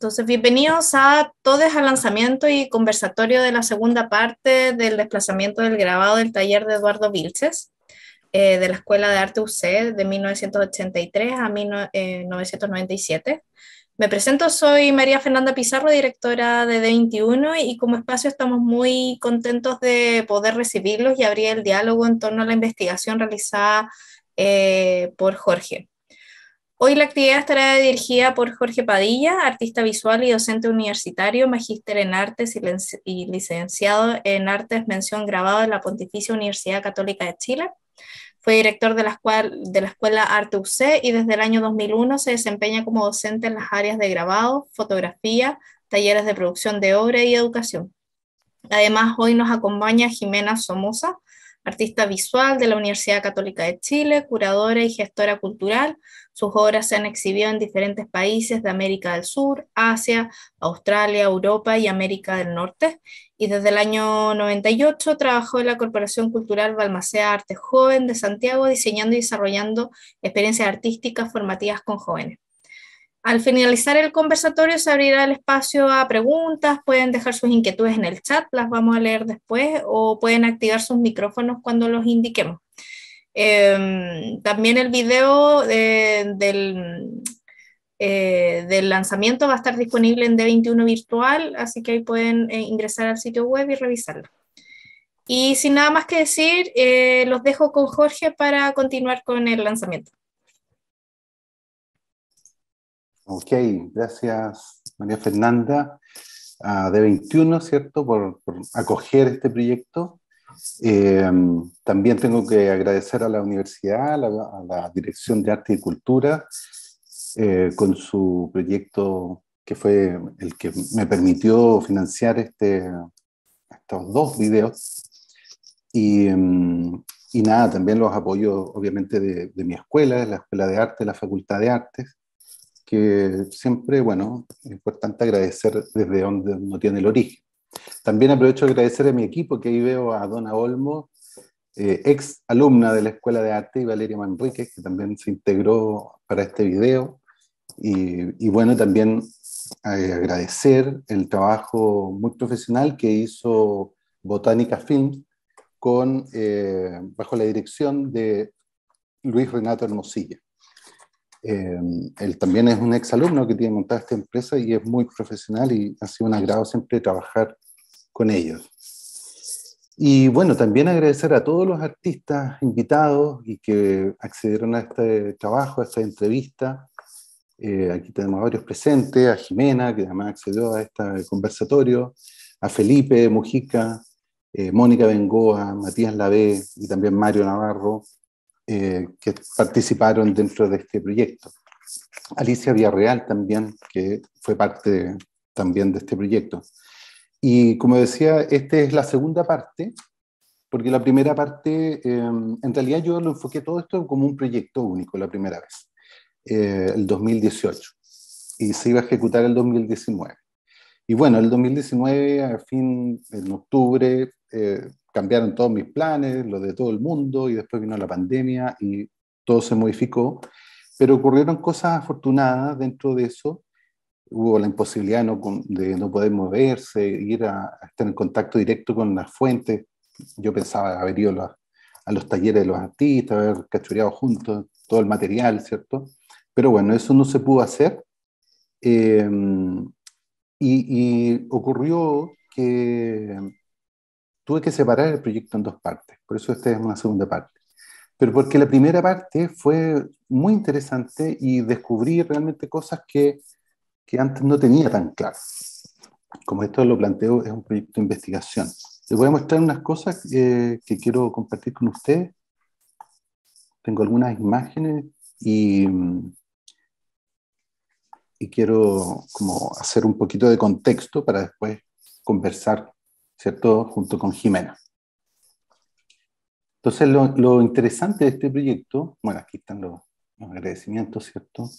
Entonces, bienvenidos a todos al lanzamiento y conversatorio de la segunda parte del desplazamiento del grabado del taller de Eduardo Vilches, de la Escuela de Arte UC de 1983 a 1997. Me presento, soy María Fernanda Pizarro, directora de D21, y como espacio estamos muy contentos de poder recibirlos y abrir el diálogo en torno a la investigación realizada por Jorge. Hoy la actividad estará dirigida por Jorge Padilla, artista visual y docente universitario, magíster en artes y licenciado en artes mención grabado de la Pontificia Universidad Católica de Chile. Fue director de la Escuela Arte UC y desde el año 2001 se desempeña como docente en las áreas de grabado, fotografía, talleres de producción de obra y educación. Además, hoy nos acompaña Jimena Somoza, artista visual de la Universidad Católica de Chile, curadora y gestora cultural. Sus obras se han exhibido en diferentes países de América del Sur, Asia, Australia, Europa y América del Norte. Y desde el año 98 trabajó en la Corporación Cultural Balmaceda Arte Joven de Santiago, diseñando y desarrollando experiencias artísticas formativas con jóvenes. Al finalizar el conversatorio se abrirá el espacio a preguntas, pueden dejar sus inquietudes en el chat, las vamos a leer después, o pueden activar sus micrófonos cuando los indiquemos. También el video del lanzamiento va a estar disponible en D21 Virtual, así que ahí pueden ingresar al sitio web y revisarlo. Y sin nada más que decir, los dejo con Jorge para continuar con el lanzamiento. Ok, gracias María Fernanda, a D21, ¿cierto?, por acoger este proyecto. También tengo que agradecer a la universidad, a la Dirección de Arte y Cultura, con su proyecto que fue el que me permitió financiar estos dos videos. Y nada, también los apoyo obviamente de mi escuela, de la Escuela de Arte, de la Facultad de Artes, que siempre, bueno, es importante agradecer desde donde uno tiene el origen. También aprovecho de agradecer a mi equipo, que ahí veo a Donna Olmo, ex alumna de la Escuela de Arte, y Valeria Manrique, que también se integró para este video. Y bueno, también agradecer el trabajo muy profesional que hizo Botánica Films bajo la dirección de Luis Renato Hermosilla. Él también es un exalumno que tiene montada esta empresa y es muy profesional y ha sido un agrado siempre trabajar con ellos. Y bueno, también agradecer a todos los artistas invitados y que accedieron a este trabajo, a esta entrevista. Aquí tenemos a varios presentes, a Jimena, que además accedió a este conversatorio, a Felipe Mujica, Mónica Bengoa, Matías Lavé y también Mario Navarro, que participaron dentro de este proyecto. Alicia Villarreal también, que fue parte también de este proyecto. Y como decía, esta es la segunda parte, porque la primera parte, en realidad yo lo enfoqué todo esto como un proyecto único la primera vez, el 2018, y se iba a ejecutar el 2019. Y bueno, el 2019, en octubre, cambiaron todos mis planes, los de todo el mundo, y después vino la pandemia y todo se modificó, pero ocurrieron cosas afortunadas dentro de eso. Hubo la imposibilidad de no poder moverse, ir a estar en contacto directo con las fuentes. Yo pensaba haber ido a los talleres de los artistas, haber cachureado juntos todo el material, ¿cierto? Pero bueno, eso no se pudo hacer. Y ocurrió que tuve que separar el proyecto en dos partes, por eso esta es una segunda parte. Pero porque la primera parte fue muy interesante y descubrí realmente cosas que antes no tenía tan claro. Como esto lo planteo, es un proyecto de investigación. Les voy a mostrar unas cosas que quiero compartir con ustedes. Tengo algunas imágenes y quiero como hacer un poquito de contexto para después conversar, ¿cierto?, junto con Jimena. Entonces, lo interesante de este proyecto, bueno, aquí están los agradecimientos, ¿cierto?,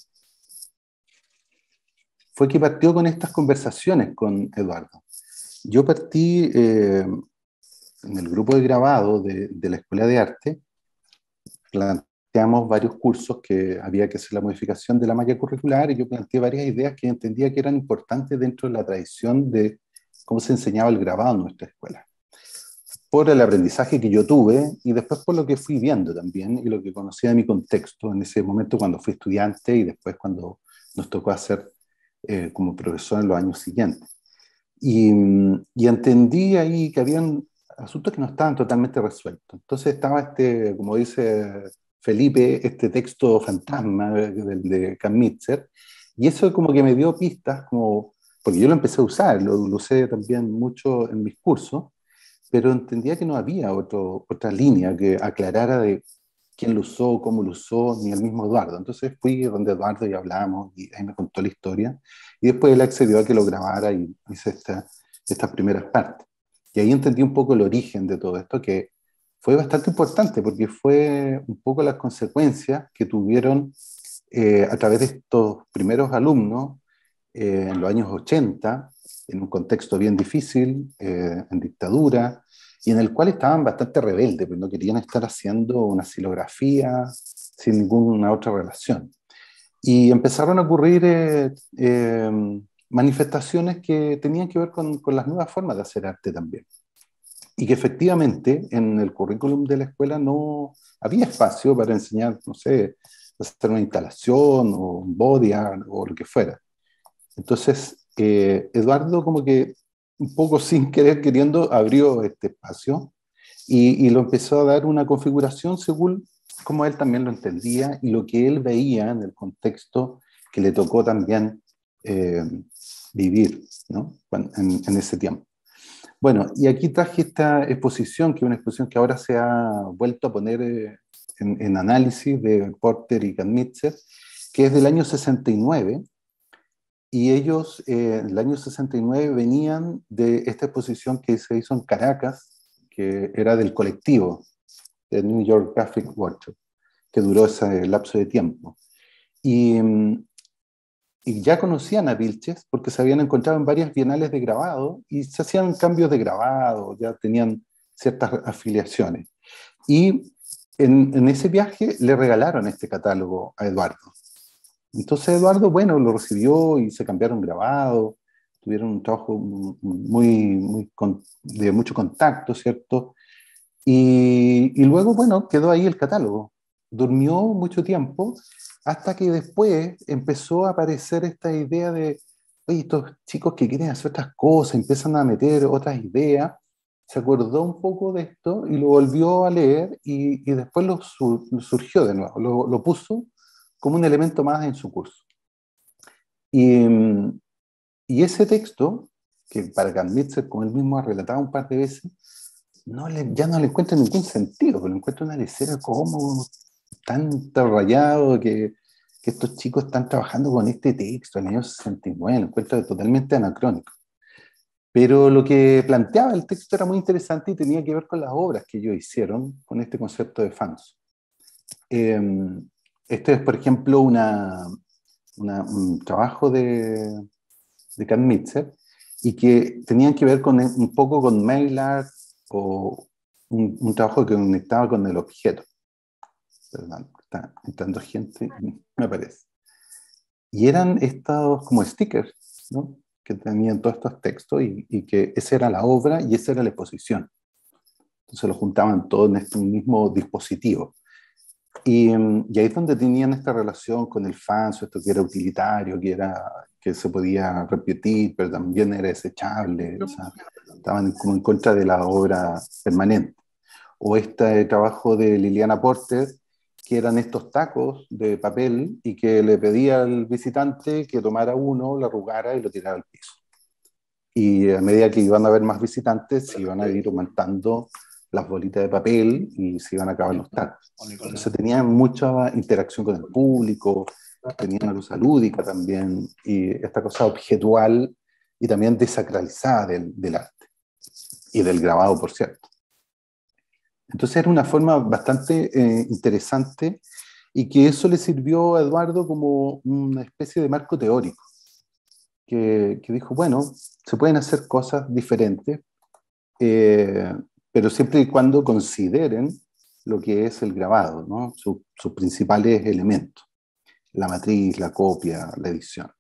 fue que partió con estas conversaciones con Eduardo. Yo partí en el grupo de grabado de la Escuela de Arte, planteamos varios cursos que había que hacer la modificación de la malla curricular y yo planteé varias ideas que entendía que eran importantes dentro de la tradición de cómo se enseñaba el grabado en nuestra escuela. Por el aprendizaje que yo tuve y después por lo que fui viendo también y lo que conocía de mi contexto en ese momento cuando fui estudiante y después cuando nos tocó hacer como profesor en los años siguientes. Y entendí ahí que habían asuntos que no estaban totalmente resueltos. Entonces estaba como dice Felipe, este texto fantasma de Kamitzer, y eso como que me dio pistas, como, porque yo lo empecé a usar, lo usé también mucho en mis cursos, pero entendía que no había otra línea que aclarara de quién lo usó, cómo lo usó, ni el mismo Eduardo. Entonces fui donde Eduardo y hablamos, y ahí me contó la historia, y después él accedió a que lo grabara y hice estas primeras partes. Y ahí entendí un poco el origen de todo esto, que fue bastante importante, porque fue un poco las consecuencias que tuvieron a través de estos primeros alumnos en los años 80, en un contexto bien difícil, en dictadura, y en el cual estaban bastante rebeldes, pues no querían estar haciendo una xilografía sin ninguna otra relación. Y empezaron a ocurrir manifestaciones que tenían que ver con las nuevas formas de hacer arte también. Y que efectivamente en el currículum de la escuela no había espacio para enseñar, no sé, hacer una instalación o un body art o lo que fuera. Entonces, Eduardo como que un poco sin querer queriendo abrió este espacio y lo empezó a dar una configuración según como él también lo entendía y lo que él veía en el contexto que le tocó también eh, vivir, ¿no? En ese tiempo. Bueno, y aquí traje esta exposición, que es una exposición que ahora se ha vuelto a poner en análisis de Porter y Kamitzer, que es del año 69, y ellos en el año 69 venían de esta exposición que se hizo en Caracas, que era del colectivo, de New York Graphic Workshop, que duró ese lapso de tiempo. Y, y ya conocían a Vilches porque se habían encontrado en varias bienales de grabado y se hacían cambios de grabado, ya tenían ciertas afiliaciones. Y en ese viaje le regalaron este catálogo a Eduardo. Entonces Eduardo, bueno, lo recibió y se cambiaron grabados, tuvieron un trabajo de mucho contacto, ¿cierto? Y luego, bueno, quedó ahí el catálogo. Durmió mucho tiempo hasta que después empezó a aparecer esta idea de, oye, estos chicos que quieren hacer otras cosas, empiezan a meter otras ideas. Se acordó un poco de esto y lo volvió a leer y después surgió de nuevo, lo puso como un elemento más en su curso. Y, y ese texto, que para Kamitzer, como él mismo ha relatado un par de veces, ya no le encuentro ningún sentido, pero le encuentro una lecera como tan rayado que estos chicos están trabajando con este texto en el año 69, lo encuentro totalmente anacrónico. Pero lo que planteaba el texto era muy interesante y tenía que ver con las obras que ellos hicieron con este concepto de fans. Este es, por ejemplo, un trabajo de Kamitzer y que tenían que ver un poco con mail art o un trabajo que conectaba con el objeto. Perdón, está entrando gente, me parece. Y eran estos como stickers, ¿no? Que tenían todos estos textos y que esa era la obra y esa era la exposición. Entonces lo juntaban todo en este mismo dispositivo. Y ahí es donde tenían esta relación con el fanso, esto que era utilitario, que se podía repetir, pero también era desechable, o sea, estaban como en contra de la obra permanente. O este trabajo de Liliana Porter, que eran estos tacos de papel y que le pedía al visitante que tomara uno, lo arrugara y lo tirara al piso. Y a medida que iban a haber más visitantes, se iban a ir aumentando las bolitas de papel y se iban a acabar los tacos. Entonces tenían mucha interacción con el público, tenían una cosa lúdica también, y esta cosa objetual y también desacralizada del arte y del grabado, por cierto. Entonces era una forma bastante interesante y que eso le sirvió a Eduardo como una especie de marco teórico, que dijo, bueno, se pueden hacer cosas diferentes, pero siempre y cuando consideren lo que es el grabado, ¿no? Sus principales elementos, la matriz, la copia, la edición.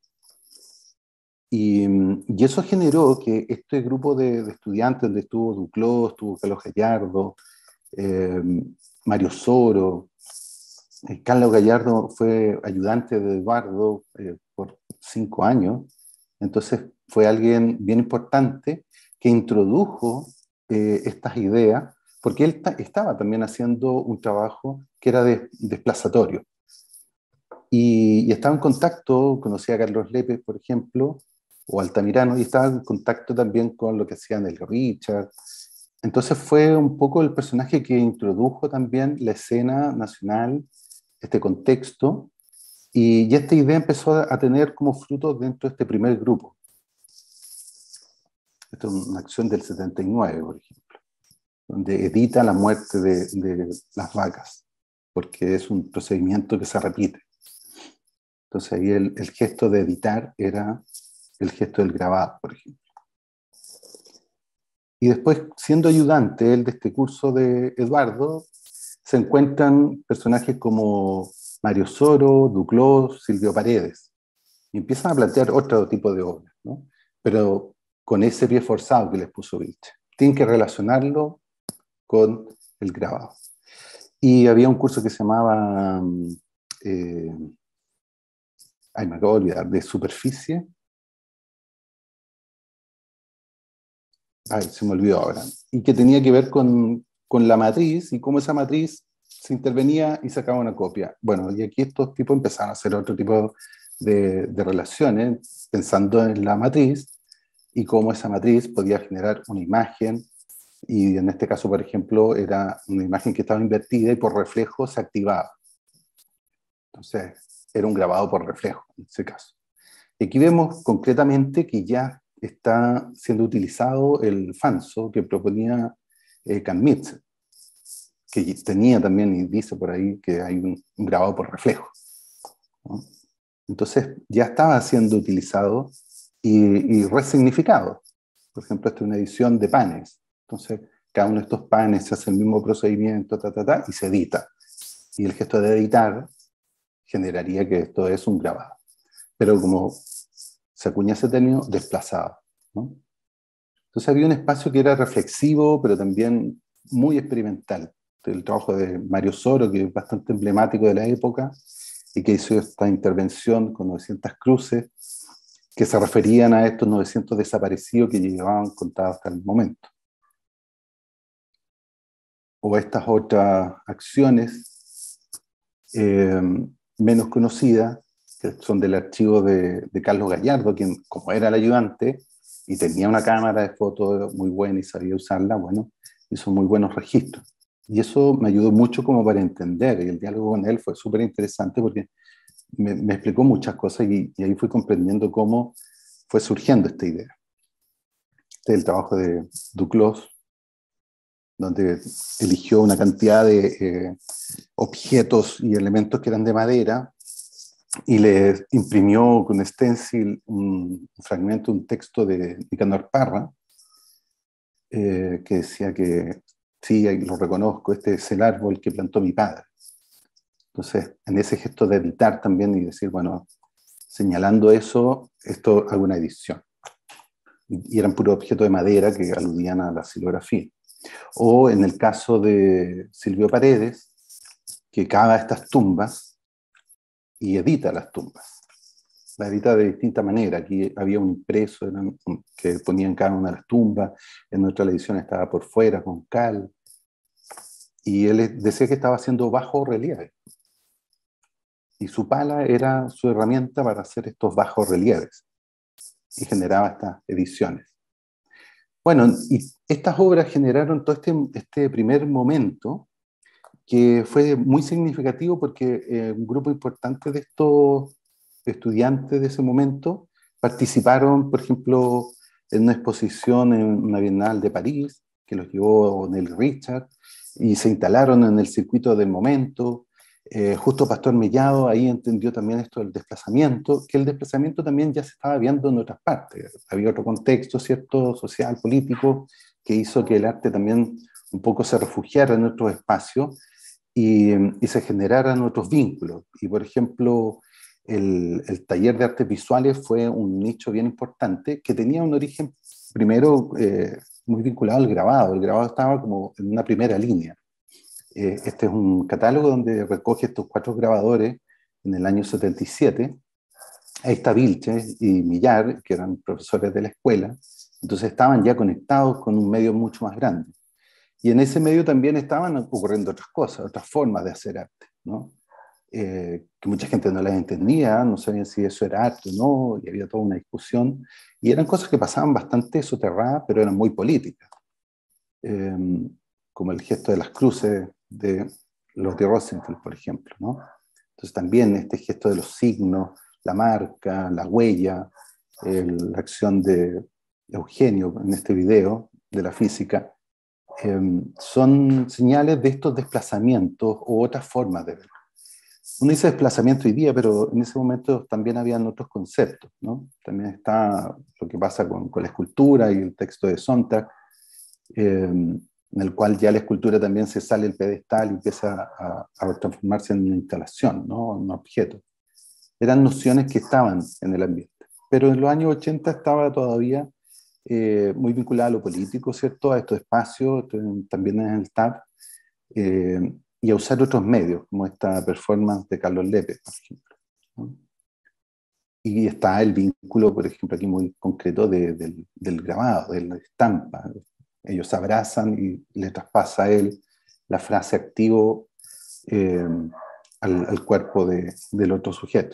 Y eso generó que este grupo de estudiantes, donde estuvo Duclos, estuvo Carlos Gallardo, eh, Mario Soro, Carlos Gallardo fue ayudante de Eduardo por 5 años, entonces fue alguien bien importante que introdujo estas ideas, porque él estaba también haciendo un trabajo que era desplazatorio. Y estaba en contacto, conocía a Carlos Lépez, por ejemplo, o Altamirano, y estaba en contacto también con lo que hacían el Richard. Entonces fue un poco el personaje que introdujo también la escena nacional, este contexto, y esta idea empezó a tener como fruto dentro de este primer grupo. Esto es una acción del 79, por ejemplo, donde edita la muerte de las vacas, porque es un procedimiento que se repite. Entonces ahí el gesto de editar era el gesto del grabado, por ejemplo. Y después, siendo ayudante él de este curso de Eduardo, se encuentran personajes como Mario Soro, Duclos, Silvio Paredes, y empiezan a plantear otro tipo de obras, ¿no? Pero con ese pie forzado que les puso Vilche. Tienen que relacionarlo con el grabado. Y había un curso que se llamaba, me acabo de olvidar, de superficie. Se me olvidó ahora. Y que tenía que ver con la matriz y cómo esa matriz se intervenía y sacaba una copia. Bueno, y aquí estos tipos empezaron a hacer otro tipo de relaciones, pensando en la matriz y cómo esa matriz podía generar una imagen, y en este caso, por ejemplo, era una imagen que estaba invertida y por reflejo se activaba. Entonces, era un grabado por reflejo, en ese caso. Y aquí vemos concretamente que ya está siendo utilizado el fanso que proponía Canmitz, que tenía también, y dice por ahí, que hay un grabado por reflejo, ¿no? Entonces ya estaba siendo utilizado y resignificado. Por ejemplo, esta es una edición de panes. Entonces, cada uno de estos panes se hace el mismo procedimiento, y se edita. Y el gesto de editar generaría que esto es un grabado. Pero como se acuña ese término, desplazado, ¿no? Entonces había un espacio que era reflexivo, pero también muy experimental. El trabajo de Mario Soro, que es bastante emblemático de la época, y que hizo esta intervención con 900 cruces, que se referían a estos 900 desaparecidos que llevaban contados hasta el momento. O estas otras acciones menos conocidas, que son del archivo de Carlos Gallardo, quien, como era el ayudante y tenía una cámara de fotos muy buena y sabía usarla, bueno, hizo muy buenos registros. Y eso me ayudó mucho como para entender, y el diálogo con él fue súper interesante porque me explicó muchas cosas, y ahí fui comprendiendo cómo fue surgiendo esta idea. Este es el trabajo de Duclos, donde eligió una cantidad de objetos y elementos que eran de madera y le imprimió con stencil un fragmento, un texto de Nicanor Parra, que decía que, sí, lo reconozco, este es el árbol que plantó mi padre. Entonces, en ese gesto de editar también y decir, bueno, señalando eso, esto hago una edición. Y eran puros objetos de madera que aludían a la silografía. O en el caso de Silvio Paredes, que cava estas tumbas y edita las tumbas. La edita de distinta manera. Aquí había un impreso que ponía en cada una de las tumbas, en otra edición estaba por fuera con cal, y él decía que estaba haciendo bajo relieve. Y su pala era su herramienta para hacer estos bajos relieves, y generaba estas ediciones. Bueno, y estas obras generaron todo este primer momento, que fue muy significativo porque un grupo importante de estos estudiantes de ese momento participaron, por ejemplo, en una exposición en una Bienal de París, que los llevó Neil Richard, y se instalaron en el circuito del momento. Justo Pastor Mellado ahí entendió también esto del desplazamiento, que el desplazamiento también ya se estaba viendo en otras partes. Había otro contexto, ¿cierto?, social, político, que hizo que el arte también un poco se refugiara en otros espacios, y se generaran otros vínculos. Y por ejemplo, el taller de artes visuales fue un nicho bien importante que tenía un origen primero muy vinculado al grabado. El grabado estaba como en una primera línea. Este es un catálogo donde recoge estos 4 grabadores en el año 77. Ahí está Vilches y Millar, que eran profesores de la escuela, entonces estaban ya conectados con un medio mucho más grande. Y en ese medio también estaban ocurriendo otras cosas, otras formas de hacer arte, ¿no? Que mucha gente no las entendía, no sabían si eso era arte o no, y había toda una discusión. Y eran cosas que pasaban bastante soterradas, pero eran muy políticas. Eh, Como el gesto de las cruces de los de Rosenfeld, por ejemplo, ¿no? Entonces también este gesto de los signos, la marca, la huella, la acción de Eugenio en este video de la física, son señales de estos desplazamientos o otras formas de ver. Uno dice desplazamiento hoy día, pero en ese momento también habían otros conceptos, ¿no? También está lo que pasa con la escultura y el texto de Sontag, en el cual ya la escultura también se sale del pedestal y empieza a transformarse en una instalación, ¿no? En un objeto. Eran nociones que estaban en el ambiente. Pero en los años 80 estaba todavía muy vinculada a lo político, ¿cierto? A estos espacios, también en el TAP, y a usar otros medios, como esta performance de Carlos Lepe, por ejemplo, ¿no? Y está el vínculo, por ejemplo, aquí muy concreto del grabado, de la estampa. Ellos se abrazan y le traspasa a él la frase activo eh, al cuerpo del otro sujeto.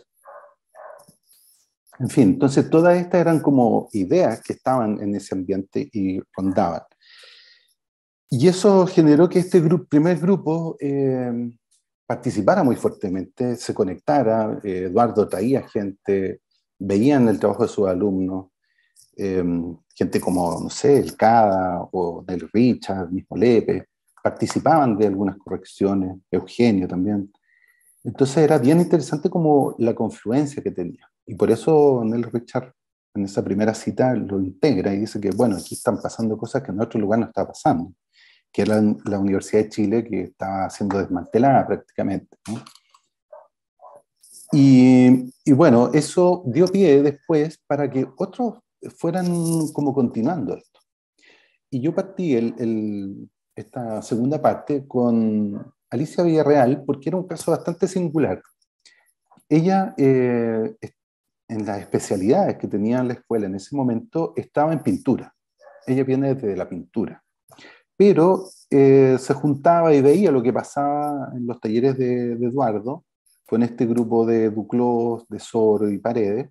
En fin, entonces todas estas eran como ideas que estaban en ese ambiente y rondaban. Y eso generó que este primer grupo participara muy fuertemente, se conectara. Eduardo traía gente, veían el trabajo de sus alumnos, eh, gente como, no sé, el Cada o Nel Richard, mismo Lepe, participaban de algunas correcciones, Eugenio también. Entonces era bien interesante como la confluencia que tenía. Y por eso Nel Richard en esa primera cita lo integra y dice que, bueno, aquí están pasando cosas que en otro lugar no está pasando, que era la Universidad de Chile que estaba siendo desmantelada prácticamente, ¿no? Y bueno, eso dio pie después para que otros fueran como continuando esto. Y yo partí esta segunda parte con Alicia Villarreal porque era un caso bastante singular. Ella, en las especialidades que tenía en la escuela en ese momento, estaba en pintura. Ella viene desde la pintura. Pero se juntaba y veía lo que pasaba en los talleres de Eduardo, con este grupo de Duclos, de Soro y Paredes,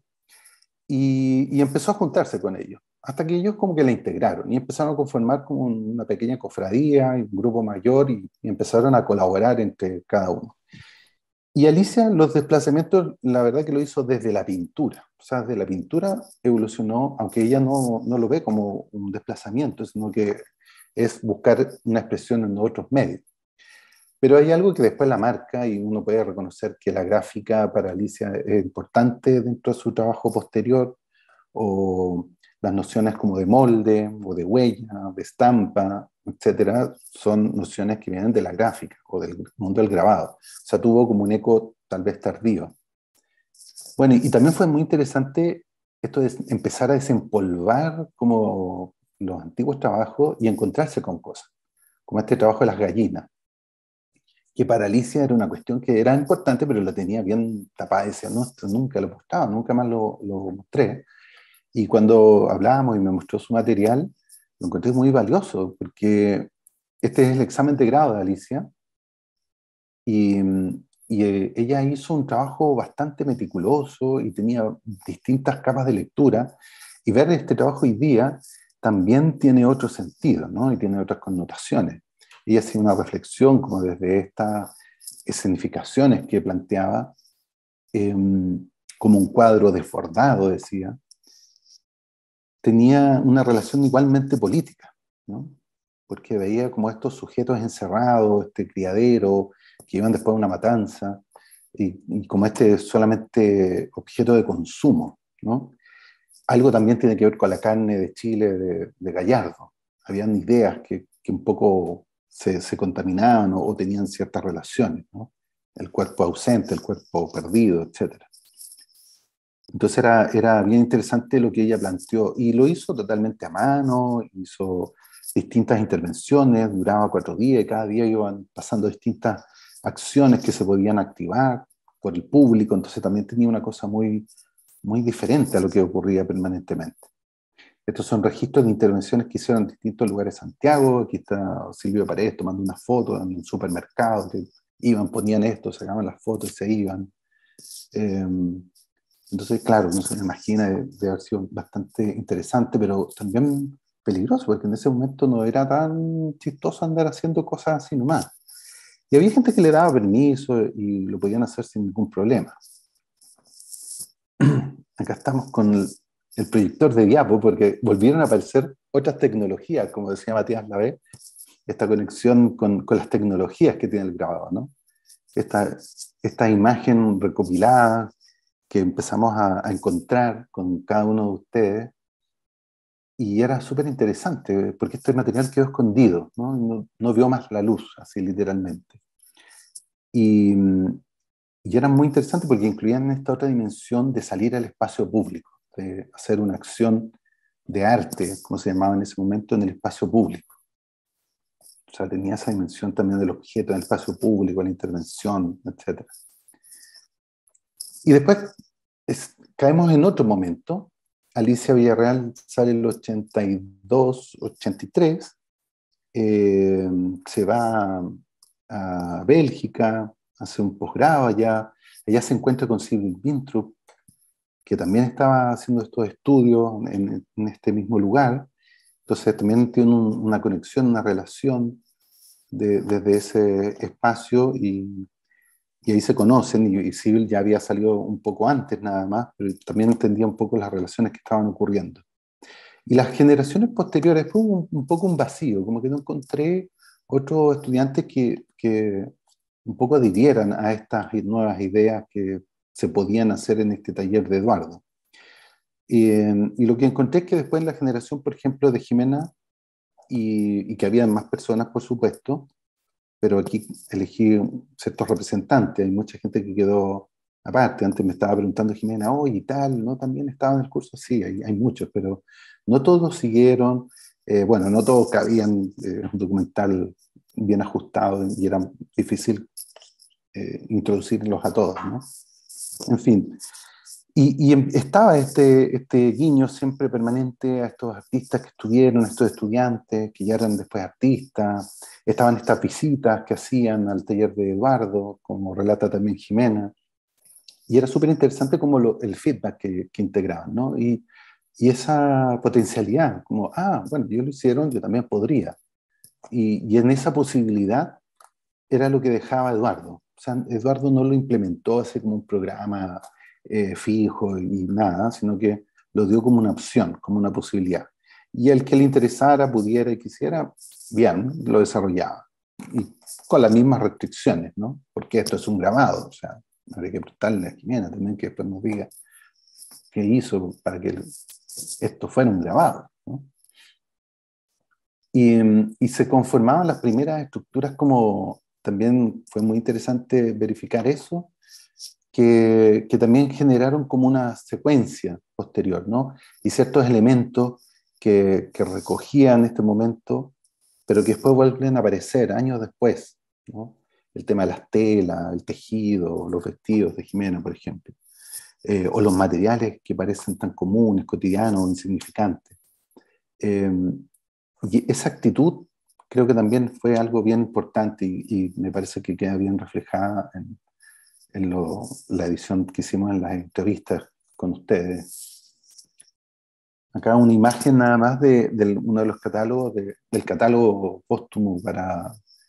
y empezó a juntarse con ellos, hasta que ellos como que la integraron y empezaron a conformar como una pequeña cofradía, un grupo mayor, y empezaron a colaborar entre cada uno. Y Alicia, los desplazamientos, la verdad que lo hizo desde la pintura. O sea, desde la pintura evolucionó, aunque ella no lo ve como un desplazamiento, sino que es buscar una expresión en otros medios. Pero hay algo que después la marca y uno puede reconocer que la gráfica para Alicia es importante dentro de su trabajo posterior, o las nociones como de molde, o de huella, de estampa, etcétera, son nociones que vienen de la gráfica o del mundo del grabado. O sea, tuvo como un eco tal vez tardío. Bueno, y también fue muy interesante esto de empezar a desempolvar como los antiguos trabajos y encontrarse con cosas, como este trabajo de las gallinas, que para Alicia era una cuestión que era importante, pero la tenía bien tapada, decía, no, esto nunca lo mostraba, nunca más lo mostré. Y cuando hablábamos y me mostró su material, lo encontré muy valioso, porque este es el examen de grado de Alicia, y, ella hizo un trabajo bastante meticuloso y tenía distintas capas de lectura, y ver este trabajo hoy día también tiene otro sentido, ¿no? Y tiene otras connotaciones. Ella hacía una reflexión como desde estas escenificaciones que planteaba, eh, como un cuadro desbordado, decía, tenía una relación igualmente política, ¿no? Porque veía como estos sujetos encerrados, este criadero, que iban después a una matanza, y como este solamente objeto de consumo, ¿no? Algo también tiene que ver con la carne de Chile de Gallardo. Habían ideas que un poco se contaminaban o tenían ciertas relaciones, ¿no? El cuerpo ausente, el cuerpo perdido, etcétera. Entonces era bien interesante lo que ella planteó y lo hizo totalmente a mano, hizo distintas intervenciones, duraba 4 días y cada día iban pasando distintas acciones que se podían activar por el público, entonces también tenía una cosa muy, muy diferente a lo que ocurría permanentemente. Estos son registros de intervenciones que hicieron en distintos lugares de Santiago. Aquí está Silvio Paredes tomando una foto en un supermercado, que iban, ponían esto, sacaban las fotos y se iban. Eh, entonces, claro, uno se imagina de haber sido bastante interesante, pero también peligroso, porque en ese momento no era tan chistoso andar haciendo cosas así nomás. Y había gente que le daba permiso y lo podían hacer sin ningún problema. Acá estamos con el proyector de diapo, porque volvieron a aparecer otras tecnologías, como decía Matías Lavé, esta conexión con las tecnologías que tiene el grabado, ¿no? Esta imagen recopilada que empezamos a encontrar con cada uno de ustedes, y era súper interesante, porque este material quedó escondido, ¿no? No vio más la luz, así literalmente. Y, y era muy interesante porque incluían esta otra dimensión de salir al espacio público, de hacer una acción de arte, como se llamaba en ese momento, en el espacio público. O sea, tenía esa dimensión también del objeto en el espacio público, la intervención, etc. Y después caemos en otro momento. Alicia Villarreal sale en el 82, 83, se va a Bélgica, hace un posgrado allá, allá se encuentra con Sybil Winthrop, que también estaba haciendo estos estudios en este mismo lugar, entonces también tiene una conexión, una relación desde ese espacio y ahí se conocen, y Sybil ya había salido un poco antes nada más, pero también entendía un poco las relaciones que estaban ocurriendo. Y las generaciones posteriores fue un poco un vacío, como que no encontré otros estudiantes que un poco adhirieran a estas nuevas ideas que se podían hacer en este taller de Eduardo. Y lo que encontré es que después en la generación, por ejemplo, de Jimena, y que había más personas, por supuesto, pero aquí elegí ciertos representantes, hay mucha gente que quedó aparte. Antes me estaba preguntando Jimena, oye, y tal, ¿no? También estaba en el curso, sí, hay muchos, pero no todos siguieron, bueno, no todos cabían un documental bien ajustado y era difícil introducirlos a todos, ¿no? En fin, y estaba este guiño siempre permanente a estos artistas que estuvieron, estos estudiantes que ya eran después artistas, estaban estas visitas que hacían al taller de Eduardo, como relata también Jimena, y era súper interesante como el feedback que integraban, ¿no? Y esa potencialidad, como, bueno, ellos lo hicieron, yo también podría. Y en esa posibilidad era lo que dejaba Eduardo. O sea, Eduardo no lo implementó así como un programa fijo y nada, sino que lo dio como una opción, como una posibilidad. Y el que le interesara, pudiera y quisiera, bien, lo desarrollaba. Y con las mismas restricciones, ¿no? Porque esto es un grabado, o sea, habría que preguntarle a Jimena también que después nos diga qué hizo para que esto fuera un grabado, ¿no? Y se conformaban las primeras estructuras, como también fue muy interesante verificar eso, que también generaron como una secuencia posterior, ¿no? Y ciertos elementos que recogían en este momento, pero que después vuelven a aparecer años después, ¿no? El tema de las telas, el tejido, los vestidos de Jimena, por ejemplo, o los materiales que parecen tan comunes, cotidianos, insignificantes. Eh, y esa actitud creo que también fue algo bien importante y me parece que queda bien reflejada en la edición que hicimos en las entrevistas con ustedes. Acá una imagen nada más de uno de los catálogos, del catálogo póstumo para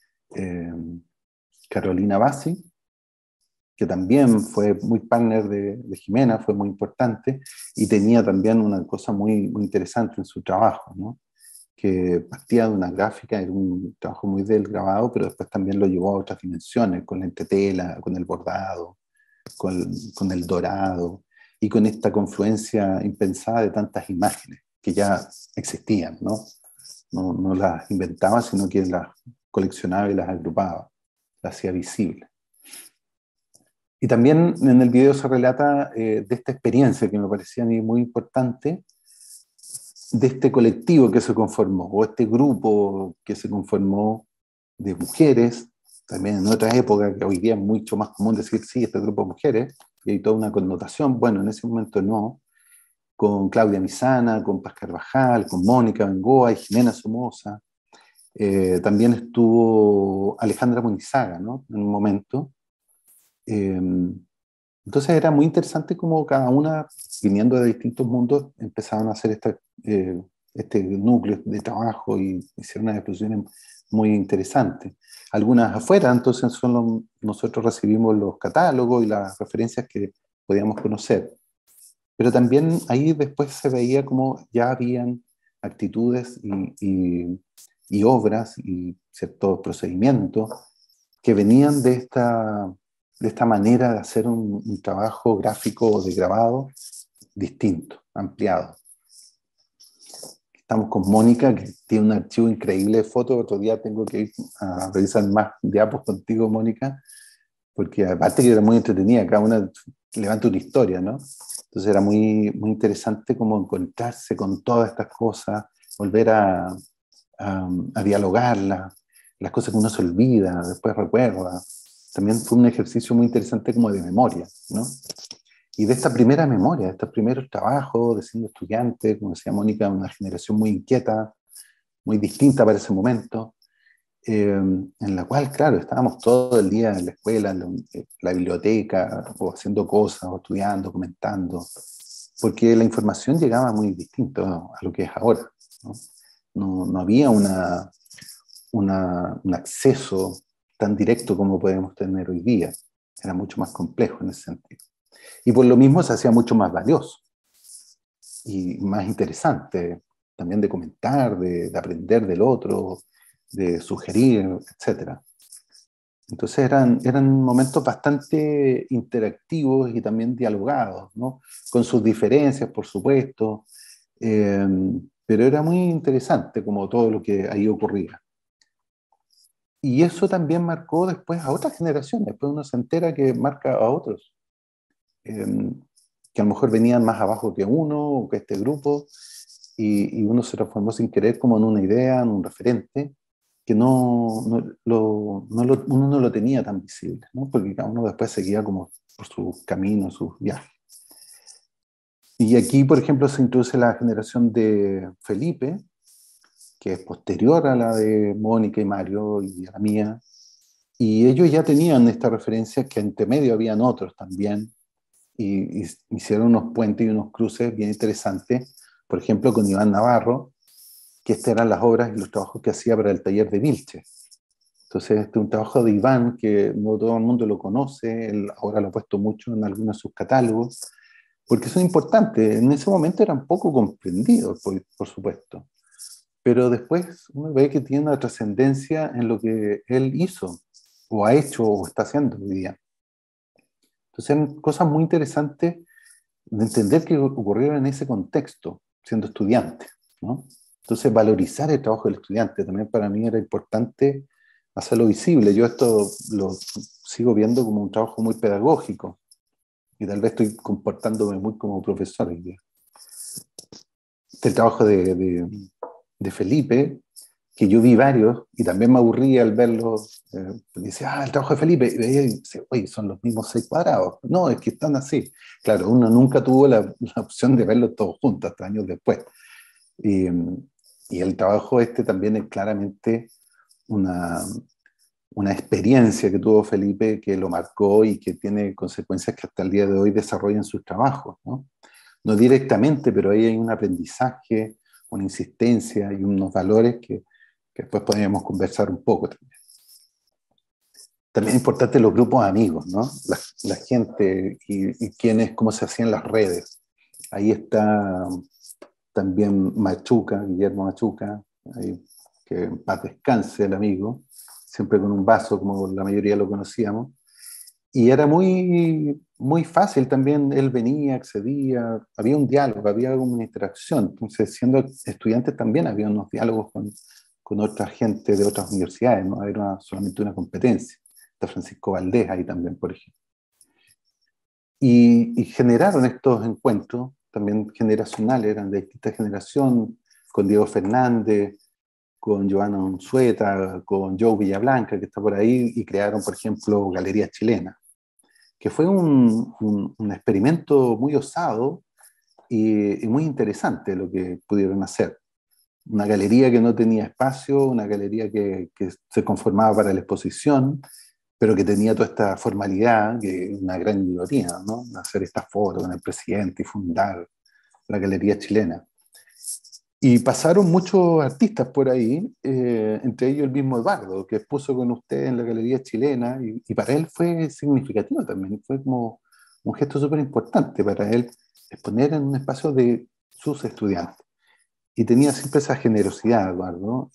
Carolina Bassi, que también fue muy partner de Jimena, fue muy importante, y tenía también una cosa muy, muy interesante en su trabajo, ¿no? Que partía de una gráfica, era un trabajo muy del grabado, pero después también lo llevó a otras dimensiones, con la entretela, con el bordado, con el dorado, y con esta confluencia impensada de tantas imágenes que ya existían, ¿no? No las inventaba, sino que las coleccionaba y las agrupaba, las hacía visibles. Y también en el video se relata de esta experiencia que me parecía a mí muy importante, de este colectivo que se conformó, o este grupo que se conformó de mujeres, también en otra época, que hoy día es mucho más común decir, sí, este grupo de mujeres, y hay toda una connotación, bueno, en ese momento no, con Claudia Misana, con Paz Carvajal, con Mónica Bengoa y Jimena Somoza. También estuvo Alejandra Munizaga, ¿no? En un momento. Eh, entonces era muy interesante cómo cada una, viniendo de distintos mundos, empezaban a hacer este núcleo de trabajo y hicieron unas exposiciones muy interesantes. Algunas afuera, entonces nosotros recibimos los catálogos y las referencias que podíamos conocer. Pero también ahí después se veía como ya habían actitudes y obras y ciertos procedimientos que venían de esta manera de hacer un trabajo gráfico de grabado distinto, ampliado. Estamos con Mónica, que tiene un archivo increíble de fotos. Otro día tengo que ir a revisar más diapos contigo, Mónica, porque aparte que era muy entretenida, cada una levanta una historia, ¿no? Entonces era muy interesante como encontrarse con todas estas cosas, volver a dialogarlas, las cosas que uno se olvida, después recuerda. También fue un ejercicio muy interesante como de memoria, ¿no? Y de esta primera memoria, de estos primeros trabajos de siendo estudiante, como decía Mónica, una generación muy inquieta, muy distinta para ese momento, en la cual, claro, estábamos todo el día en la escuela, en la biblioteca, o haciendo cosas, o estudiando, comentando, porque la información llegaba muy distinto a lo que es ahora, ¿no? No había un acceso tan directo como podemos tener hoy día. Era mucho más complejo en ese sentido. Y por lo mismo se hacía mucho más valioso y más interesante también de comentar, de aprender del otro, de sugerir, etc. Entonces eran momentos bastante interactivos y también dialogados, ¿no? Con sus diferencias, por supuesto, pero era muy interesante como todo lo que ahí ocurría. Y eso también marcó después a otras generaciones, después uno se entera que marca a otros, que a lo mejor venían más abajo que uno o que este grupo, y uno se transformó sin querer como en una idea, en un referente, que uno no lo tenía tan visible, ¿no? Porque cada uno después seguía como por sus caminos, sus viajes. Y aquí, por ejemplo, se introduce la generación de Felipe, que es posterior a la de Mónica y Mario y a la mía, y ellos ya tenían esta referencia que entre medio habían otros también, y hicieron unos puentes y unos cruces bien interesantes, por ejemplo, con Iván Navarro, que estas eran las obras y los trabajos que hacía para el taller de Vilches. Entonces, este es un trabajo de Iván que no todo el mundo lo conoce, él ahora lo ha puesto mucho en algunos de sus catálogos, porque son importantes. En ese momento eran poco comprendidos, por supuesto, pero después uno ve que tiene una trascendencia en lo que él hizo, o ha hecho, o está haciendo hoy día. Entonces, eran cosas muy interesantes de entender que ocurrieron en ese contexto, siendo estudiante, ¿no? Entonces, valorizar el trabajo del estudiante también para mí era importante hacerlo visible. Yo esto lo sigo viendo como un trabajo muy pedagógico y tal vez estoy comportándome muy como profesor hoy día. El trabajo de Felipe, que yo vi varios y también me aburría al verlos. Dice, el trabajo de Felipe, y veía y dice, oye, son los mismos 6 cuadrados. No, es que están así. Claro, uno nunca tuvo la opción de verlos todos juntos, hasta años después. Y, y el trabajo este también es claramente una experiencia que tuvo Felipe que lo marcó y que tiene consecuencias que hasta el día de hoy desarrollan sus trabajos, ¿no? No directamente, pero ahí hay un aprendizaje, una insistencia y unos valores que después podríamos conversar un poco también. También es importante los grupos de amigos, ¿no? La gente y quiénes, cómo se hacían las redes. Ahí está también Machuca, Guillermo Machuca, ahí, que en paz descanse el amigo, siempre con un vaso, como la mayoría lo conocíamos. Y era muy fácil también, él venía, accedía, había un diálogo, había una interacción. Entonces, siendo estudiantes también había unos diálogos con otra gente de otras universidades, no era solamente una competencia. Está Francisco Valdés ahí también, por ejemplo. Y generaron estos encuentros, también generacionales, eran de distinta generación, con Diego Fernández, con Giovanna Unzueta, con Joe Villablanca, que está por ahí, y crearon, por ejemplo, Galería Chilena, que fue un experimento muy osado y muy interesante lo que pudieron hacer. Una galería que no tenía espacio, una galería que se conformaba para la exposición, pero que tenía toda esta formalidad, que es una gran ironía, ¿no? Hacer esta foto con el presidente y fundar la Galería Chilena. Y pasaron muchos artistas por ahí, entre ellos el mismo Eduardo, que expuso con usted en la Galería Chilena, y para él fue significativo también, fue como un gesto súper importante para él exponer en un espacio de sus estudiantes. Y tenía siempre esa generosidad, Eduardo,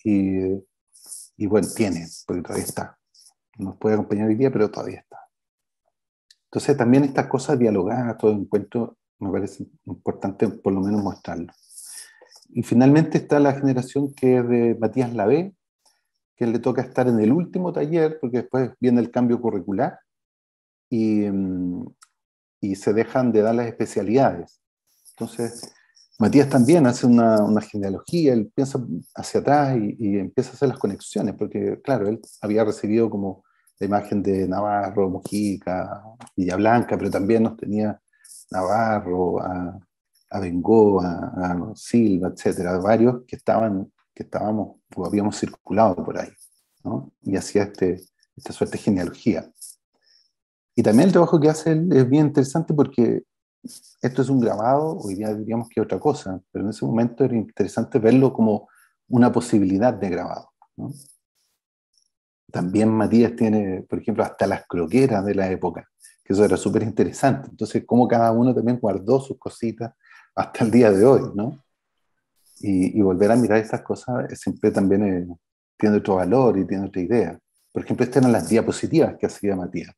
y bueno, tiene, porque todavía está. Nos puede acompañar hoy día, pero todavía está. Entonces también estas cosas dialogadas, todo encuentro, me parece importante por lo menos mostrarlo. Y finalmente está la generación que es de Matías Lavé, que le toca estar en el último taller, porque después viene el cambio curricular y, y se dejan de dar las especialidades. Entonces, Matías también hace una genealogía, él piensa hacia atrás y empieza a hacer las conexiones, porque claro, él había recibido como la imagen de Navarro, Mojica, Villablanca, pero también nos tenía Navarro, a Bengoa, a Silva, etcétera, varios que estábamos o habíamos circulado por ahí, ¿no? Y hacía esta suerte de genealogía. Y también el trabajo que hace él es bien interesante porque esto es un grabado, hoy día diríamos que es otra cosa, pero en ese momento era interesante verlo como una posibilidad de grabado, ¿no? También Matías tiene, por ejemplo, hasta las croqueras de la época, que eso era súper interesante. Entonces, cómo cada uno también guardó sus cositas hasta el día de hoy, ¿no? Y volver a mirar estas cosas siempre también tiene otro valor y tiene otra idea. Por ejemplo, estas eran las diapositivas que hacía Matías,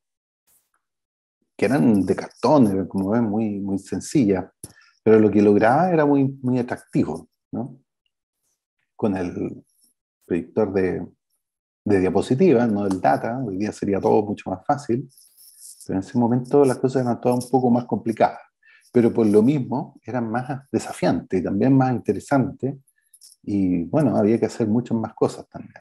que eran de cartón, como ven, muy, muy sencillas, pero lo que lograba era muy, muy atractivo, ¿no? Con el proyector de diapositivas, no del data, hoy día sería todo mucho más fácil, pero en ese momento las cosas eran todas un poco más complicadas, pero por lo mismo eran más desafiantes y también más interesantes, y bueno, había que hacer muchas más cosas también.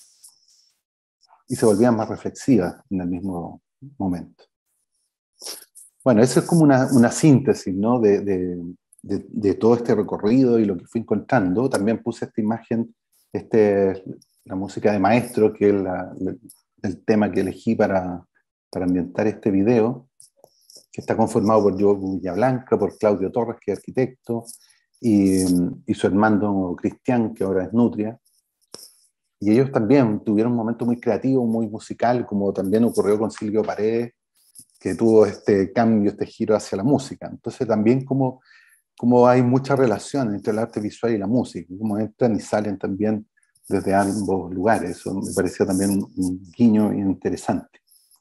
Y se volvían más reflexivas en el mismo momento. Bueno, eso es como una síntesis, ¿no? De todo este recorrido y lo que fui encontrando. También puse esta imagen, la música de Maestro, que es el tema que elegí para ambientar este video, que está conformado por Joe Villablanca, por Claudio Torres, que es arquitecto, y su hermano Cristian, que ahora es Nutria. Y ellos también tuvieron un momento muy creativo, muy musical, como también ocurrió con Silvio Paredes, que tuvo este cambio, este giro hacia la música. Entonces también como hay mucha relación entre el arte visual y la música, como entran y salen también desde ambos lugares. Eso me parecía también un guiño interesante.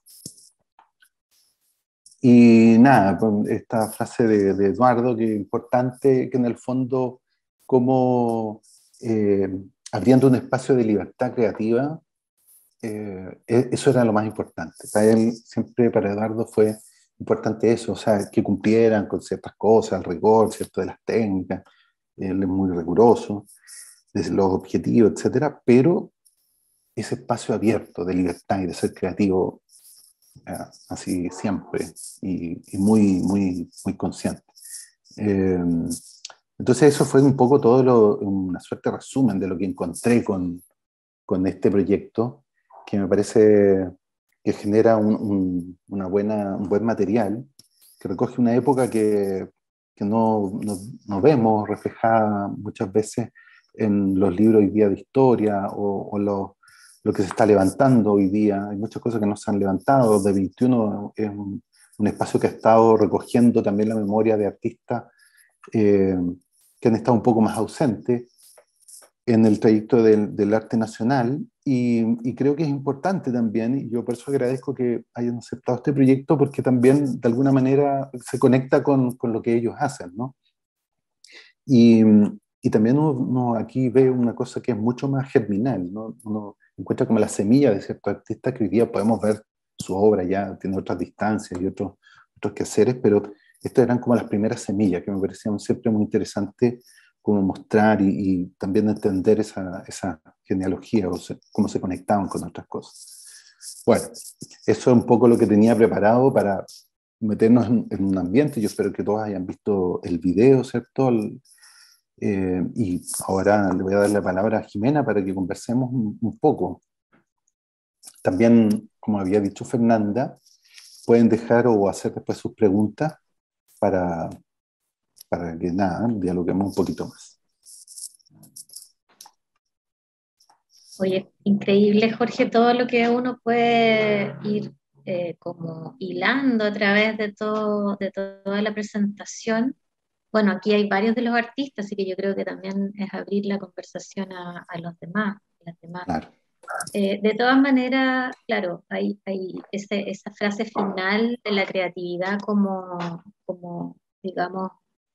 Y nada, con esta frase de Eduardo, que es importante, que en el fondo como abriendo un espacio de libertad creativa, eso era lo más importante. Para él, siempre para Eduardo fue importante eso, o sea, que cumplieran con ciertas cosas, el rigor, ¿cierto?, de las técnicas. Él es muy riguroso, de los objetivos, etcétera, pero ese espacio abierto de libertad y de ser creativo, así siempre, y muy, muy, muy consciente. Eh, entonces eso fue un poco una suerte de resumen de lo que encontré con este proyecto, que me parece que genera un buen material, que recoge una época que no vemos reflejada muchas veces en los libros hoy día de historia o lo que se está levantando hoy día. Hay muchas cosas que no se han levantado. De 21 es un espacio que ha estado recogiendo también la memoria de artistas eh, que han estado un poco más ausentes en el trayecto del arte nacional y creo que es importante también, y yo por eso agradezco que hayan aceptado este proyecto, porque también de alguna manera se conecta con lo que ellos hacen, ¿no? Y, y también uno aquí ve una cosa que es mucho más germinal, ¿no? Uno encuentra como la semilla de ciertos artistas que hoy día podemos ver su obra ya, tiene otras distancias y otros quehaceres, pero estas eran como las primeras semillas que me parecían siempre muy interesante como mostrar y también entender esa genealogía, o sea, cómo se conectaban con otras cosas. Bueno, eso es un poco lo que tenía preparado para meternos en un ambiente. Yo espero que todos hayan visto el video, ¿cierto? Y ahora le voy a dar la palabra a Jimena para que conversemos un poco. También, como había dicho Fernanda, pueden dejar o hacer después sus preguntas para, para que nada, dialoguemos un poquito más. Oye, increíble, Jorge, todo lo que uno puede ir como hilando a través de toda la presentación. Bueno, aquí hay varios de los artistas, así que yo creo que también es abrir la conversación a los demás, las demás. Claro. De todas maneras, claro, hay esa frase final de la creatividad como digamos,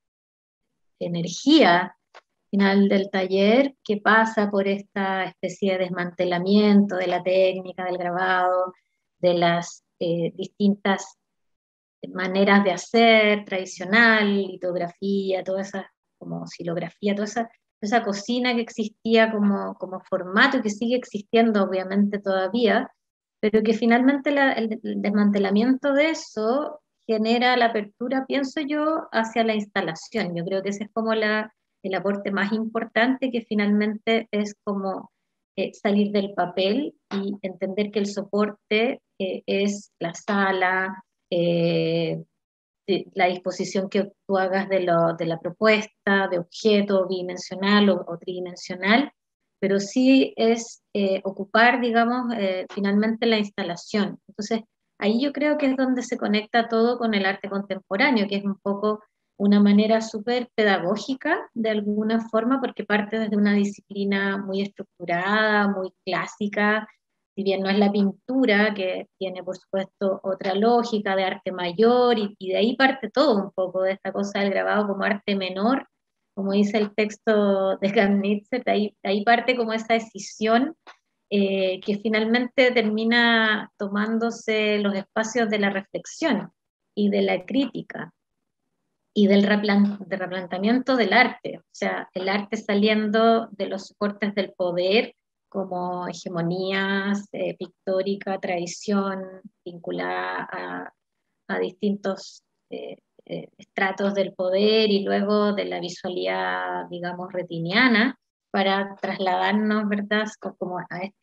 energía final del taller que pasa por esta especie de desmantelamiento de la técnica del grabado, de las distintas maneras de hacer, tradicional, litografía, toda esa, como silografía, toda esa cocina que existía como formato y que sigue existiendo obviamente todavía, pero que finalmente el desmantelamiento de eso genera la apertura, pienso yo, hacia la instalación. Yo creo que ese es como el aporte más importante, que finalmente es como salir del papel y entender que el soporte es la sala, eh, la disposición que tú hagas de la propuesta, de objeto bidimensional o tridimensional, pero sí es ocupar, digamos, finalmente la instalación. Entonces, ahí yo creo que es donde se conecta todo con el arte contemporáneo, que es un poco una manera súper pedagógica, de alguna forma, porque parte desde una disciplina muy estructurada, muy clásica, si bien no es la pintura, que tiene por supuesto otra lógica de arte mayor, y de ahí parte todo un poco de esta cosa del grabado como arte menor, como dice el texto de Kamnitze, de ahí parte como esa decisión que finalmente termina tomándose los espacios de la reflexión y de la crítica y del replanteamiento del arte, o sea, el arte saliendo de los soportes del poder como hegemonías pictórica, tradición vinculada a distintos estratos del poder y luego de la visualidad, digamos, retiniana, para trasladarnos, ¿verdad?, como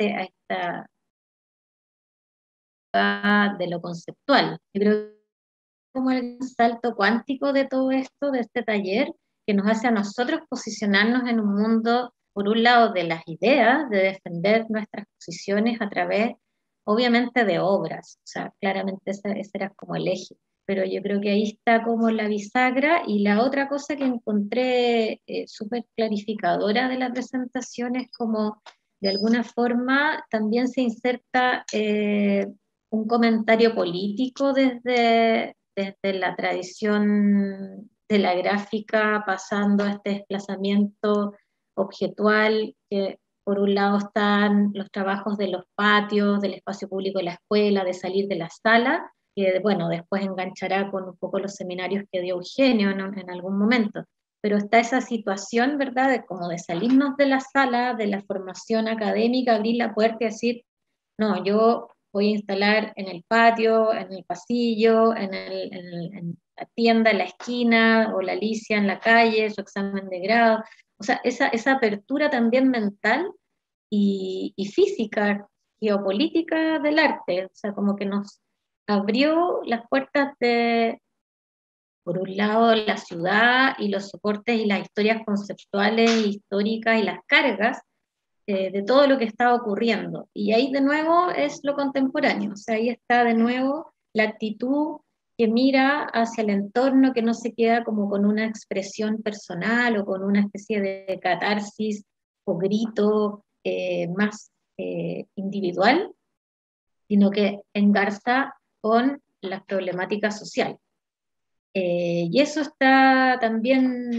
de lo conceptual. Yo creo como el salto cuántico de todo esto, de este taller, que nos hace a nosotros posicionarnos en un mundo, por un lado, de las ideas, de defender nuestras posiciones a través, obviamente, de obras. O sea, claramente ese era como el eje. Pero yo creo que ahí está como la bisagra, y la otra cosa que encontré súper clarificadora de la presentación es como, de alguna forma, también se inserta un comentario político desde la tradición de la gráfica, pasando a este desplazamiento objetual, que por un lado están los trabajos de los patios, del espacio público de la escuela, de salir de la sala, que bueno, después enganchará con un poco los seminarios que dio Eugenio en algún momento. Pero está esa situación, ¿verdad?, de como de salirnos de la sala, de la formación académica, abrir la puerta y decir, no, yo voy a instalar en el patio, en el pasillo, en la tienda, en la esquina, o la Alicia en la calle, su examen de grado. O sea, esa apertura también mental y física, geopolítica del arte, o sea, como que nos abrió las puertas de, por un lado, la ciudad y los soportes y las historias conceptuales, históricas y las cargas de todo lo que estaba ocurriendo. Y ahí de nuevo es lo contemporáneo, o sea, ahí está de nuevo la actitud que mira hacia el entorno, que no se queda como con una expresión personal o con una especie de catarsis o grito más individual, sino que engarza con las problemáticas sociales. Y eso está también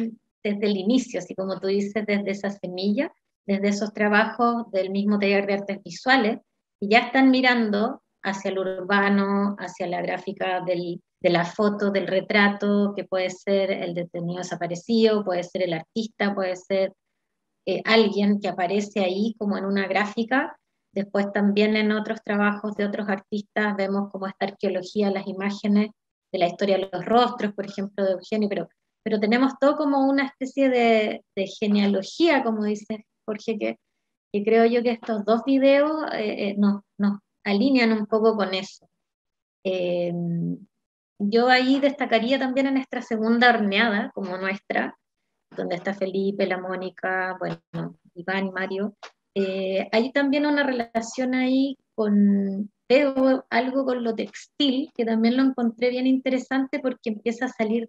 desde el inicio, así como tú dices, desde esa semilla, desde esos trabajos del mismo taller de artes visuales, y ya están mirando hacia lo urbano, hacia la gráfica de la foto, del retrato, que puede ser el detenido desaparecido, puede ser el artista, puede ser alguien que aparece ahí como en una gráfica. Después también en otros trabajos de otros artistas vemos como esta arqueología, las imágenes de la historia de los rostros, por ejemplo, de Eugenio, pero tenemos todo como una especie de genealogía, como dice Jorge, que creo yo que estos dos videos nos alinean un poco con eso. Eh, yo ahí destacaría también en nuestra segunda horneada, como nuestra, donde está Felipe, la Mónica, bueno, Iván y Mario. Hay también una relación ahí veo algo con lo textil, que también lo encontré bien interesante porque empieza a salir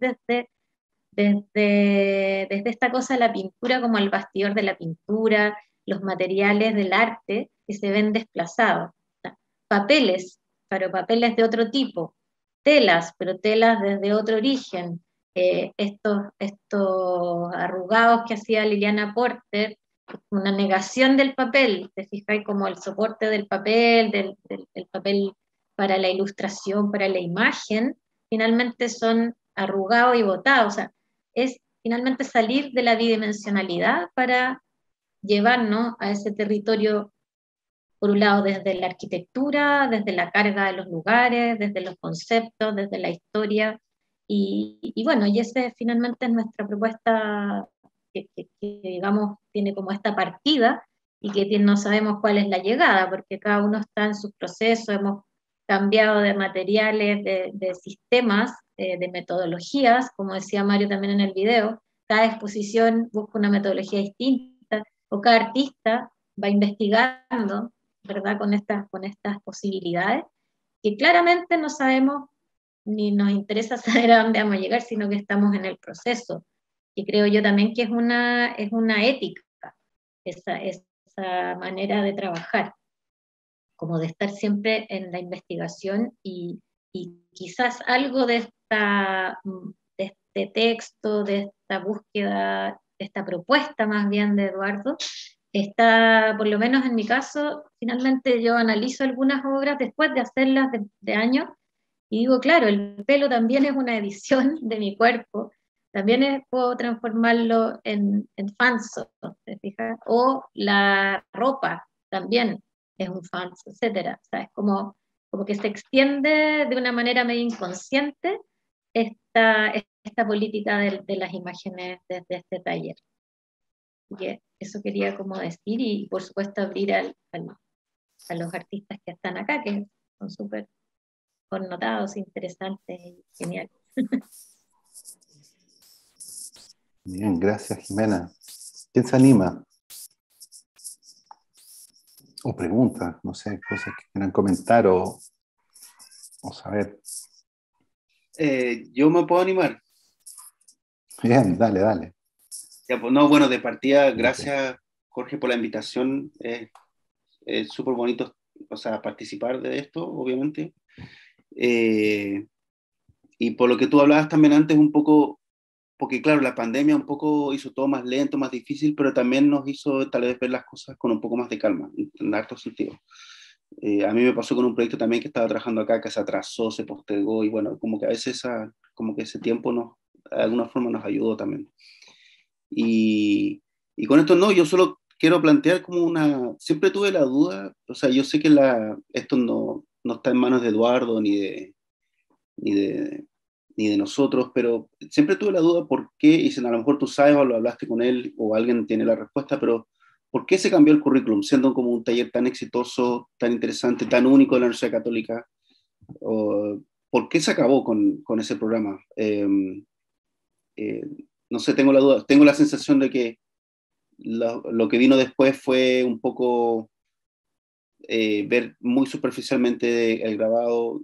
desde esta cosa de la pintura como el bastidor de la pintura, los materiales del arte que se ven desplazados. O sea, papeles, pero papeles de otro tipo, telas, pero telas desde otro origen, estos arrugados que hacía Liliana Porter, una negación del papel, te fijas como el soporte del papel, del papel para la ilustración, para la imagen, finalmente son arrugados y botados, o sea, es finalmente salir de la bidimensionalidad para llevarnos a ese territorio, por un lado desde la arquitectura, desde la carga de los lugares, desde los conceptos, desde la historia, y bueno, y ese finalmente es nuestra propuesta que, digamos tiene como esta partida y que no sabemos cuál es la llegada, porque cada uno está en sus procesos, hemos cambiado de materiales, de sistemas, de metodologías, como decía Mario también en el video, cada exposición busca una metodología distinta, o cada artista va investigando, ¿verdad?, con estas posibilidades, que claramente no sabemos ni nos interesa saber a dónde vamos a llegar, sino que estamos en el proceso. Y creo yo también que es una ética, esa manera de trabajar, como de estar siempre en la investigación y quizás algo de este texto, de esta búsqueda, de esta propuesta más bien de Eduardo, está, por lo menos en mi caso, finalmente yo analizo algunas obras después de hacerlas de años y digo, claro, el pelo también es una edición de mi cuerpo, también puedo transformarlo en fanso, ¿te fijas? O la ropa también es un fanso, etcétera. O sea, es como que se extiende de una manera medio inconsciente esta política de las imágenes desde este taller. Y que eso quería como decir y por supuesto abrir a los artistas que están acá, que son súper connotados, interesantes y geniales. Bien, gracias Jimena. ¿Quién se anima? O preguntas, no sé, cosas que quieran comentar o saber. Yo me puedo animar. Bien, dale, dale. Ya, pues, no, bueno, de partida, gracias Jorge por la invitación. Es súper bonito, o sea, participar de esto, obviamente. Y por lo que tú hablabas también antes, un poco, porque claro, la pandemia un poco hizo todo más lento, más difícil, pero también nos hizo tal vez ver las cosas con un poco más de calma, en harto sentido. A mí me pasó con un proyecto también que estaba trabajando acá, que se atrasó, se postergó, y bueno, como que a veces como que ese tiempo de alguna forma nos ayudó también. Y con esto no, yo solo quiero plantear siempre tuve la duda, o sea, yo sé que esto no está en manos de Eduardo ni de, ni de nosotros, pero siempre tuve la duda por qué, y si a lo mejor tú sabes o lo hablaste con él o alguien tiene la respuesta, pero ¿por qué se cambió el currículum, siendo como un taller tan exitoso, tan interesante, tan único de la Universidad Católica? ¿Por qué se acabó con ese programa? No sé, tengo la duda, tengo la sensación de que lo que vino después fue un poco ver muy superficialmente el grabado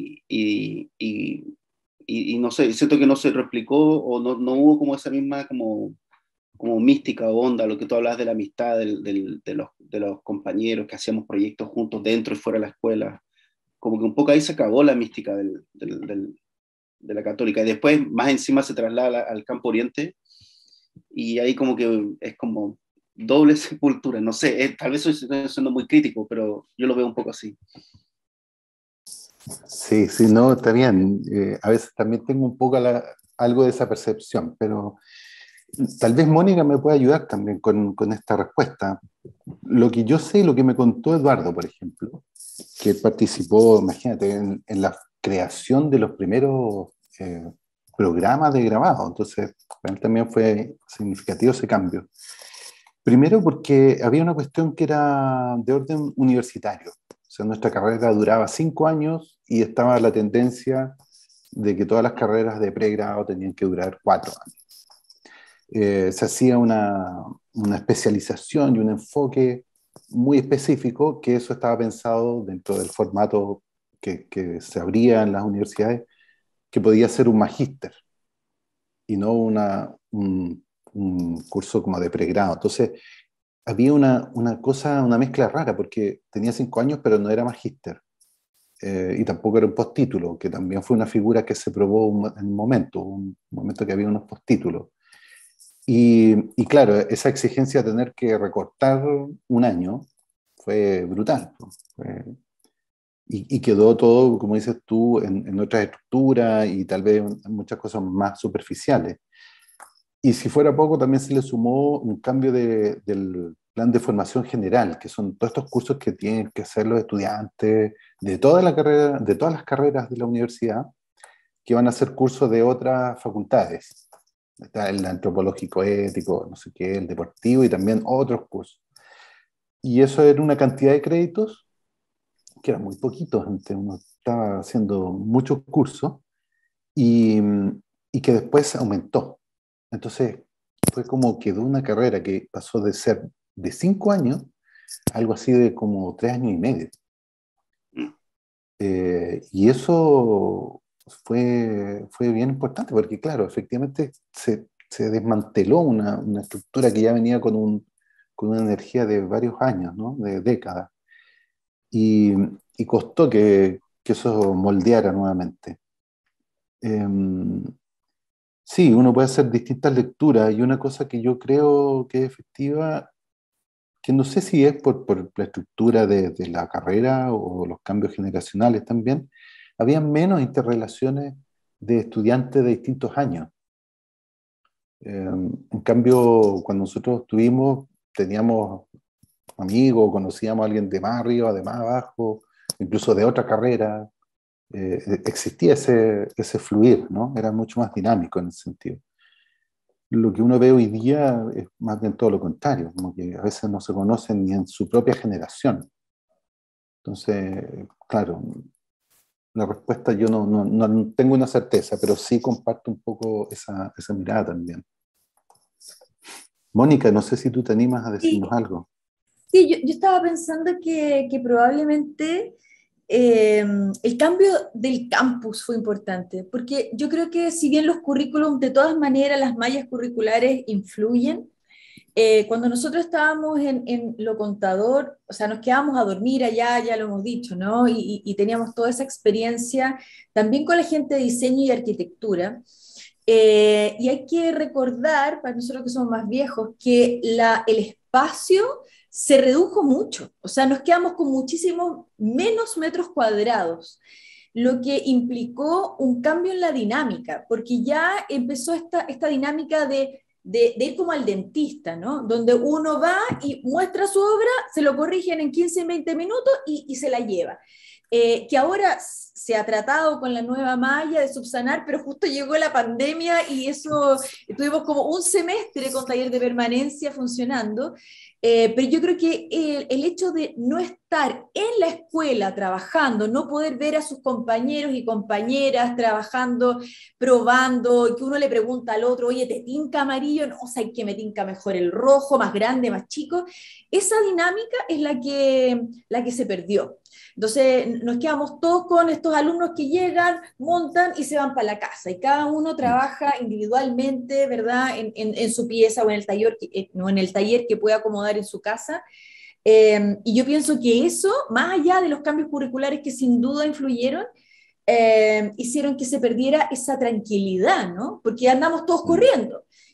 y no sé, siento que no se replicó o no hubo como esa misma como mística o onda, lo que tú hablas de la amistad de los compañeros que hacíamos proyectos juntos dentro y fuera de la escuela, como que un poco ahí se acabó la mística de la Católica y después más encima se traslada al Campo Oriente y ahí como que es como doble sepultura, no sé, tal vez estoy siendo muy crítico, pero yo lo veo un poco así. Sí, sí, no, está bien. A veces también tengo un poco algo de esa percepción, pero tal vez Mónica me pueda ayudar también con esta respuesta. Lo que yo sé, lo que me contó Eduardo, por ejemplo, que él participó, imagínate, en la creación de los primeros programas de grabado, entonces para él también fue significativo ese cambio. Primero porque había una cuestión que era de orden universitario. O sea, nuestra carrera duraba 5 años y estaba la tendencia de que todas las carreras de pregrado tenían que durar 4 años. Se hacía una especialización y un enfoque muy específico, que eso estaba pensado dentro del formato que se abría en las universidades, que podía ser un magíster y no un curso como de pregrado. Entonces, había una cosa, una mezcla rara, porque tenía 5 años, pero no era magíster. Y tampoco era un postítulo, que también fue una figura que se probó en un momento que había unos postítulos. Y claro, esa exigencia de tener que recortar un año fue brutal. Y quedó todo, como dices tú, en otra estructura y tal vez en muchas cosas más superficiales. Y si fuera poco, también se le sumó un cambio del plan de formación general, que son todos estos cursos que tienen que hacer los estudiantes de toda la carrera, de todas las carreras de la universidad, que van a hacer cursos de otras facultades. Está el antropológico ético, no sé qué, el deportivo y también otros cursos. Y eso era una cantidad de créditos que eran muy poquitos, uno estaba haciendo muchos cursos y, y que después aumentó. Entonces fue como quedó una carrera que pasó de ser de 5 años, algo así de como 3 años y medio. Y eso fue bien importante porque, claro, efectivamente se desmanteló una estructura que ya venía con una energía de varios años, ¿no? De décadas. Y, y costó que eso moldeara nuevamente. Sí, uno puede hacer distintas lecturas y una cosa que yo creo que es efectiva, que no sé si es por la estructura de la carrera o los cambios generacionales también, había menos interrelaciones de estudiantes de distintos años. En cambio, cuando nosotros estuvimos, teníamos amigos, conocíamos a alguien de más arriba, de más abajo, incluso de otra carrera. Existía ese fluir, ¿no? Era mucho más dinámico en ese sentido. Lo que uno ve hoy día es más bien todo lo contrario, como que a veces no se conocen ni en su propia generación. Entonces, claro, la respuesta yo no tengo una certeza, pero sí comparto un poco esa mirada también. Mónica, no sé si tú te animas a decirnos Sí, algo. sí, yo estaba pensando que probablemente el cambio del campus fue importante, porque yo creo que si bien los currículums, de todas maneras, las mallas curriculares influyen, cuando nosotros estábamos en lo contador, o sea, nos quedábamos a dormir allá, ya lo hemos dicho, ¿no? Y teníamos toda esa experiencia también con la gente de diseño y arquitectura. Y hay que recordar, para nosotros que somos más viejos, que el espacio se redujo mucho, o sea, nos quedamos con muchísimos menos metros cuadrados, lo que implicó un cambio en la dinámica, porque ya empezó esta dinámica de ir como al dentista, ¿no? Donde uno va y muestra su obra, se lo corrigen en 15, 20 minutos y se la lleva. Que ahora se ha tratado con la nueva malla de subsanar, pero justo llegó la pandemia y eso, tuvimos como un semestre con taller de permanencia funcionando, pero yo creo que el hecho de no estar en la escuela trabajando, no poder ver a sus compañeros y compañeras trabajando, probando, que uno le pregunta al otro, oye, ¿te tinca amarillo? No, o sea, que me tinca mejor el rojo, más grande, más chico. Esa dinámica es la que se perdió. Entonces nos quedamos todos con estos alumnos que llegan, montan y se van para la casa y cada uno trabaja individualmente, ¿verdad? En su pieza o en el taller, no, en el taller que pueda acomodar en su casa. Y yo pienso que eso, más allá de los cambios curriculares que sin duda influyeron, hicieron que se perdiera esa tranquilidad, ¿no? Porque andamos todos corriendo.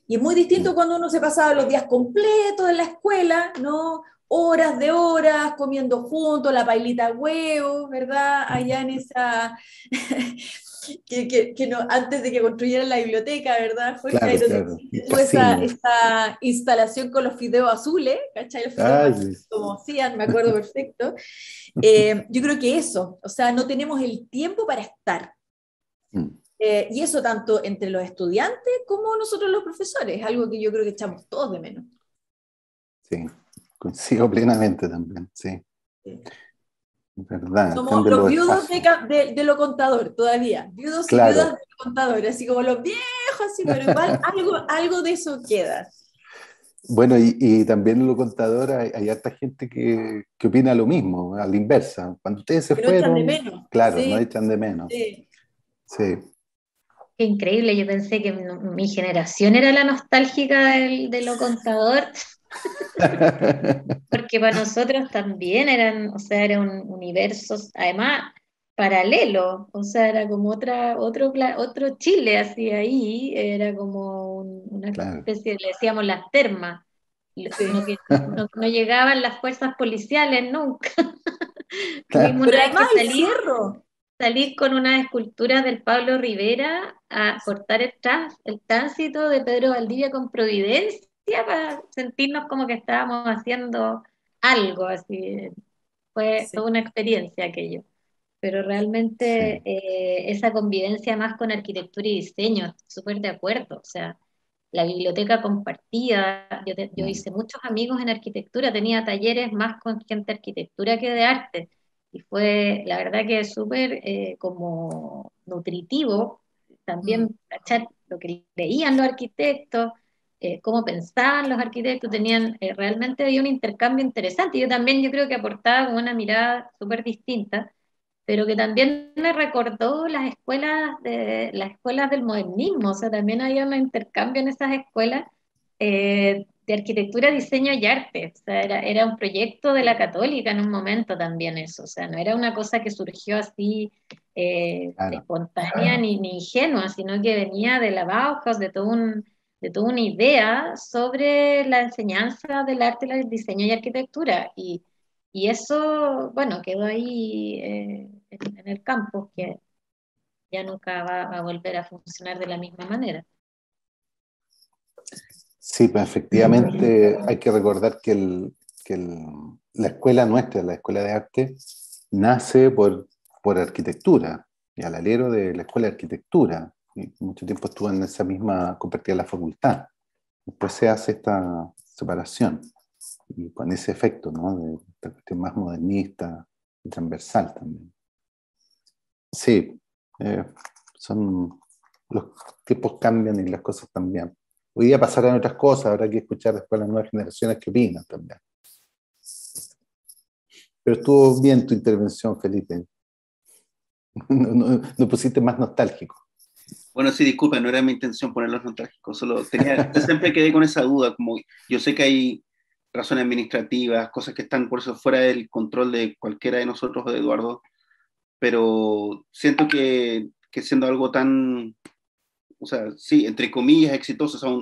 Y es muy distinto cuando uno se pasaba los días completos en la escuela, ¿no? Horas de horas, comiendo juntos, la pailita de huevos, ¿verdad? Allá en esa, que no, antes de que construyeran la biblioteca, ¿verdad? Fue ahí Claro, donde claro, un hiciste tú casino. esa instalación con los fideos azules, ¿cachai? Los fideos Ay, azules como hacían, me acuerdo perfecto. Yo creo que eso, o sea, no tenemos el tiempo para estar. mm, Y eso tanto entre los estudiantes como nosotros los profesores, algo que yo creo que echamos todos de menos. sí, coincido plenamente también, sí, Sí. es verdad, el Somos cambio de los los viudos espacios. de lo contador todavía, viudos y viudas Claro, de lo contador, así como los viejos, así, pero igual algo de eso queda. bueno, y también en lo contador hay harta gente que opina lo mismo, a la inversa. Cuando ustedes se Que no echan de fueron, menos. claro, no Sí, echan de menos. sí. Sí. Qué increíble, yo pensé que mi generación era la nostálgica de lo contador, porque para nosotros también eran, o sea, eran universos, además, paralelo, o sea, era como otro Chile así ahí, era como una Claro. especie, le decíamos las termas, Sí. no llegaban las fuerzas policiales nunca. Claro. Tuvimos Pero una vez además que el cerro, salir con unas esculturas del Pablo Rivera a cortar el tránsito de Pedro Valdivia con Providencia para sentirnos como que estábamos haciendo algo así. Fue sí, toda una experiencia aquello. Pero realmente Sí. esa convivencia más con arquitectura y diseño, estoy súper de acuerdo. O sea, la biblioteca compartida, yo Mm. hice muchos amigos en arquitectura, tenía talleres más con gente de arquitectura que de arte. Y fue, la verdad que súper como nutritivo mm, también cachar lo que leían los arquitectos, cómo pensaban los arquitectos, tenían, realmente había un intercambio interesante. Yo también yo creo que aportaba con una mirada súper distinta, pero que también me recordó las escuelas del modernismo, o sea, también había un intercambio en esas escuelas de arquitectura, diseño y arte, o sea, era un proyecto de la Católica en un momento también eso, o sea, no era una cosa que surgió así Claro. espontánea ni ingenua, sino que venía de la Bauhaus, de toda una idea sobre la enseñanza del arte, el diseño y arquitectura, y eso, bueno, quedó ahí en el campo, que ya nunca va a volver a funcionar de la misma manera. Sí, pues efectivamente hay que recordar la escuela nuestra, la escuela de arte, nace por arquitectura y al alero de la escuela de arquitectura. Y mucho tiempo estuvo en esa misma, compartida la facultad. Después se hace esta separación y con ese efecto, ¿no? De esta cuestión más modernista y transversal también. Sí, eh, son los tiempos cambian y las cosas cambian. Hoy día pasarán otras cosas, habrá que escuchar después a las nuevas generaciones que opinan también. Pero estuvo bien tu intervención, Felipe. No pusiste más nostálgico. Bueno, sí, disculpa, no era mi intención ponerlos nostálgicos, solo tenía, yo siempre quedé con esa duda, como yo sé que hay razones administrativas, cosas que están por eso fuera del control de cualquiera de nosotros o de Eduardo, pero siento que siendo algo tan, o sea, sí, entre comillas, exitoso, o sea,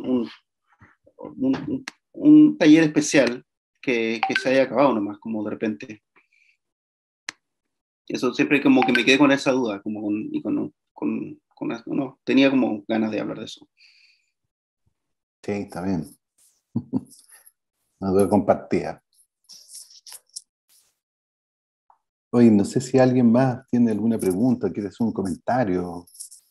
un taller especial que se haya acabado nomás, como de repente. Eso siempre como que me quedé con esa duda, como no, tenía como ganas de hablar de eso. Sí, está bien. Una duda compartida. Oye, no sé si alguien más tiene alguna pregunta, quiere hacer un comentario.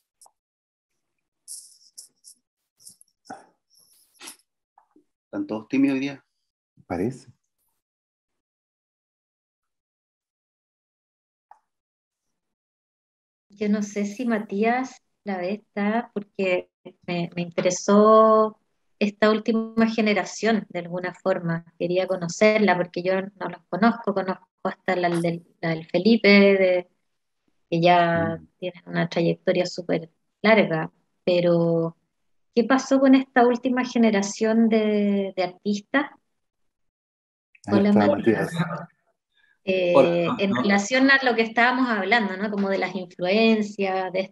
¿Están todos tímidos hoy día? Parece. Yo no sé si Matías la ve está, porque me interesó esta última generación de alguna forma. Quería conocerla porque yo no los conozco, conozco hasta la del Felipe, que ya Mm. tiene una trayectoria súper larga, pero ¿qué pasó con esta última generación de artistas? Ahí Hola, está Matías. Matías. Hola. En relación a lo que estábamos hablando, ¿no? Como de las influencias, de esta,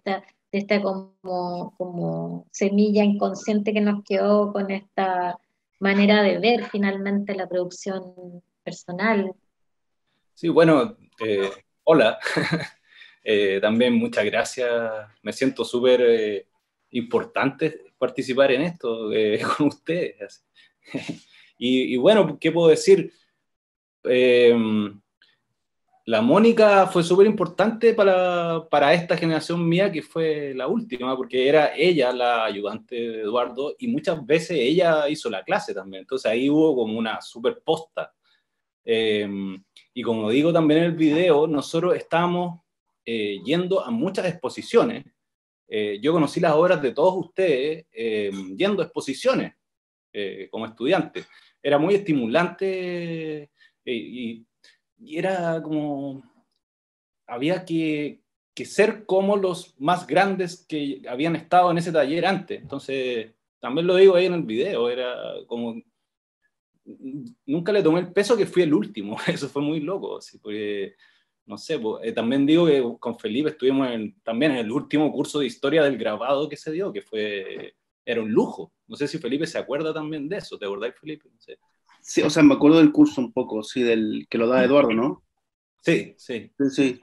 como semilla inconsciente que nos quedó con esta manera de ver finalmente la producción personal. Sí, bueno, hola. También muchas gracias. Me siento súper importante participar en esto con ustedes. Y bueno, ¿qué puedo decir? Eh, la Mónica fue súper importante para esta generación mía, que fue la última, porque era ella la ayudante de Eduardo y muchas veces ella hizo la clase también. Entonces ahí hubo como una súper posta. Eh, y como digo también en el video, nosotros estábamos yendo a muchas exposiciones. Yo conocí las obras de todos ustedes yendo a exposiciones como estudiante. Era muy estimulante y era como, había que ser como los más grandes que habían estado en ese taller antes. Entonces, también lo digo ahí en el video, era como, nunca le tomé el peso que fui el último, eso fue muy loco, así, porque, no sé, pues, también digo que con Felipe estuvimos también en el último curso de historia del grabado que se dio, que era un lujo. No sé si Felipe se acuerda también de eso, ¿te acordás, Felipe? No sé. Sí, o sea, me acuerdo del curso un poco, sí, del que lo da Eduardo, ¿no? Sí, sí. Sí, sí.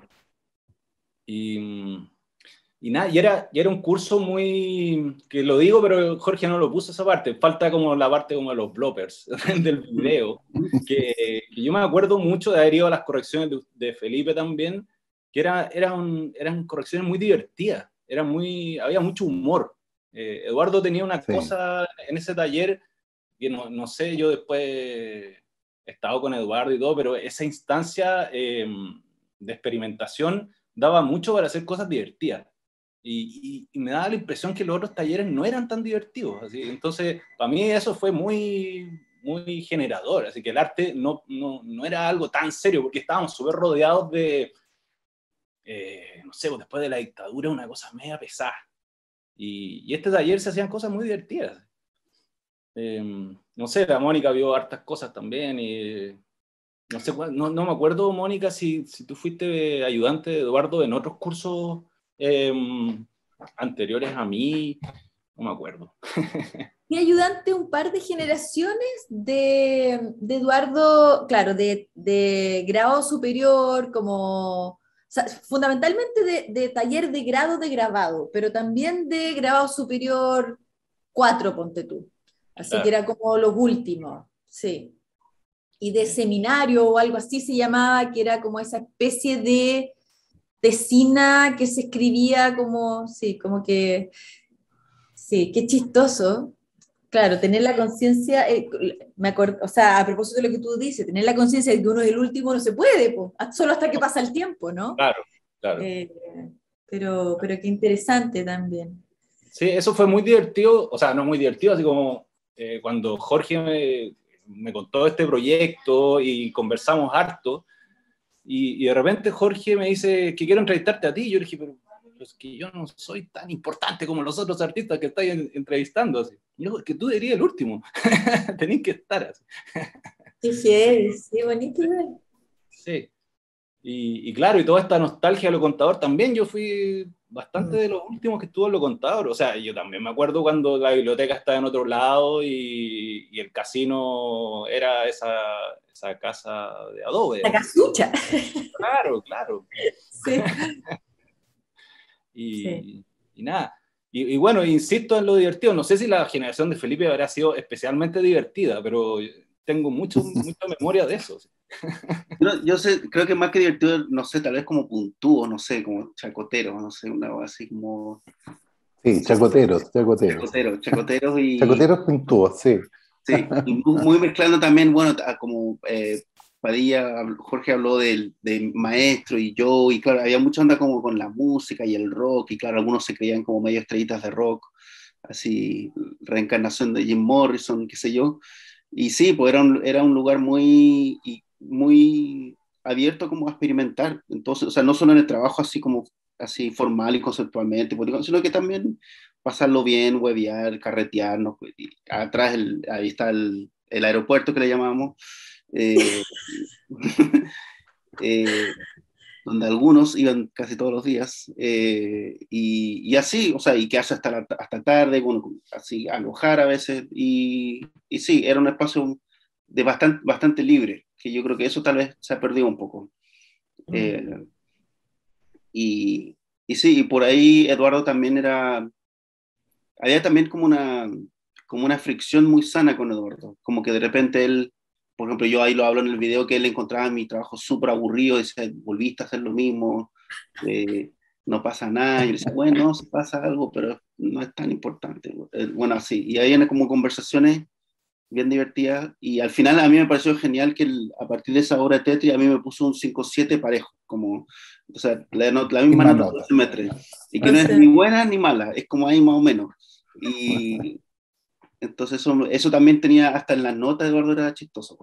Y nada, y era un curso muy, que lo digo, pero Jorge no lo puso esa parte, falta como la parte como de los bloopers del video, que yo me acuerdo mucho de haber ido a las correcciones de Felipe también, que eran correcciones muy divertidas, había mucho humor. Eduardo tenía una Sí. cosa en ese taller, que no sé, yo después he estado con Eduardo y todo, pero esa instancia de experimentación daba mucho para hacer cosas divertidas. Y me daba la impresión que los otros talleres no eran tan divertidos. Así. Entonces, para mí eso fue muy, muy generador. Así que el arte no era algo tan serio, porque estábamos súper rodeados de, no sé, pues después de la dictadura, una cosa media pesada. Y este taller se hacían cosas muy divertidas. No sé, la Mónica vio hartas cosas también. Y no sé, no me acuerdo, Mónica, si tú fuiste ayudante de Eduardo en otros cursos anteriores a mí, no me acuerdo. Mi ayudante un par de generaciones de Eduardo, claro, de grado superior, como, o sea, fundamentalmente de taller de grado de grabado, pero también de grado superior 4 ponte tú. Así que Claro. era como los últimos, sí. Y de seminario o algo así se llamaba, que era como esa especie de tesina que se escribía como, sí, como que, sí, qué chistoso. Claro, tener la conciencia, me acuerdo, o sea, a propósito de lo que tú dices, tener la conciencia de que uno es el último no se puede, po, solo hasta que pasa el tiempo, ¿no? Claro, claro. Eh, pero qué interesante también. Sí, eso fue muy divertido, o sea, no muy divertido, así como cuando Jorge me contó este proyecto y conversamos harto, y de repente Jorge me dice que quiero entrevistarte a ti, y yo le dije, pero es que yo no soy tan importante como los otros artistas que estáis entrevistando. Así. Y yo, es que tú eres el último, tenés que estar así. Qué heavy, sí, bonito. Sí. Y claro, y toda esta nostalgia de Lo Contador también, yo fui bastante de los últimos que estuvo en Lo Contador. O sea, yo también me acuerdo cuando la biblioteca estaba en otro lado y el casino era esa casa de adobe. La casucha. Claro, claro. Sí. Sí. Y nada. Y bueno, insisto en lo divertido. No sé si la generación de Felipe habrá sido especialmente divertida, pero tengo mucha memoria de eso. Yo sé, creo que más que divertido, no sé, tal vez como puntúo, no sé, como chacotero, no sé, una cosa así como... Sí, chacoteros. Chacoteros y... Chacoteros puntúos, sí. Sí, y muy mezclando también, bueno, como Padilla, Jorge habló de maestro y yo, y claro, había mucha onda como con la música y el rock, y claro, algunos se creían como medio estrellitas de rock, así, reencarnación de Jim Morrison, qué sé yo, y sí, pues era un lugar muy abierto como a experimentar, entonces, o sea, no solo en el trabajo así como así formal y conceptualmente, sino que también pasarlo bien, huevear, carretearnos, pues, y atrás ahí está el aeropuerto que le llamamos, eh, eh, donde algunos iban casi todos los días, y así, o sea, y que hace hasta tarde, bueno, así alojar a veces, y sí, era un espacio de bastante libre, que yo creo que eso tal vez se ha perdido un poco. Eh, y, y sí, y por ahí Eduardo también había también como una fricción muy sana con Eduardo, como que de repente él, por ejemplo, yo ahí lo hablo en el video, que él encontraba mi trabajo súper aburrido, decía, volviste a hacer lo mismo, eh, no pasa nada, y yo decía, bueno, sí pasa algo, pero no es tan importante. Bueno, así, y ahí eran como conversaciones bien divertidas, y al final a mí me pareció genial que a partir de esa obra de Tetris a mí me puso un 5-7 parejo, como, o sea, la misma Misma nota nota. del semestre, y que O no es sea, ni buena ni mala, es como ahí más o menos. Y entonces eso también tenía, hasta en las notas, Eduardo, era chistoso.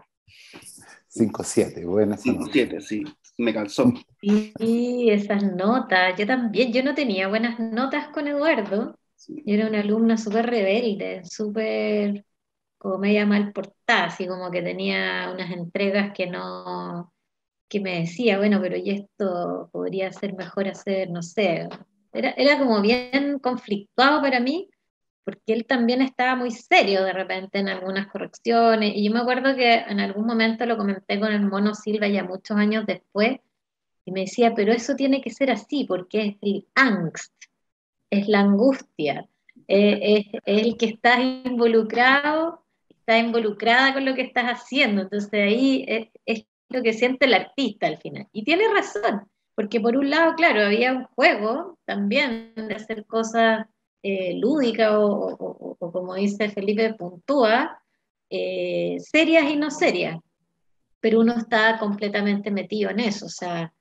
5-7, buena esa cinco nota. siete sí, me calzó. Sí, esas notas. Yo también, yo no tenía buenas notas con Eduardo. Sí. Yo era una alumna súper rebelde, súper como media mal portada, así como que tenía unas entregas que no, que me decía, bueno, pero y esto podría ser mejor hacer, no sé. Era como bien conflictuado para mí, porque él también estaba muy serio de repente en algunas correcciones. Y yo me acuerdo que en algún momento lo comenté con el Mono Silva ya muchos años después, y me decía, pero eso tiene que ser así, porque es el angst, es la angustia, es el que estás involucrado, está involucrada con lo que estás haciendo. Entonces ahí es lo que siente el artista al final. Y tiene razón, porque por un lado, claro, había un juego también de hacer cosas lúdicas o como dice Felipe, puntúa, serias y no serias, pero uno está completamente metido en eso, o sea,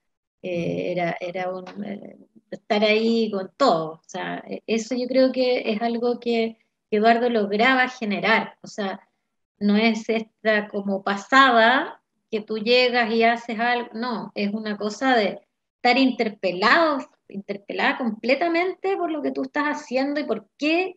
era estar ahí con todo, o sea, eso yo creo que es algo que Eduardo lograba generar, o sea, no es esta como pasada que tú llegas y haces algo, no, es una cosa de estar interpelada completamente por lo que tú estás haciendo y por qué,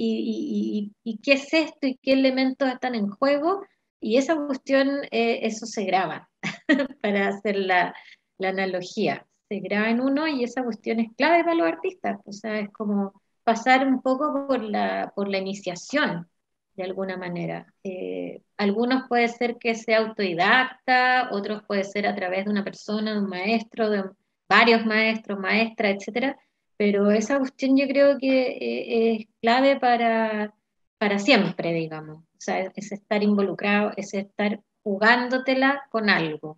y qué es esto y qué elementos están en juego, y esa cuestión, eso se graba, para hacer la analogía. Se graba en uno y esa cuestión es clave para los artistas. O sea, es como pasar un poco por la iniciación, de alguna manera. Algunos puede ser que sea autodidacta, otros puede ser a través de una persona, de un maestro, de varios maestros, maestras, etcétera. Pero esa cuestión yo creo que es clave para siempre, digamos. O sea, es estar involucrado, es estar jugándotela con algo.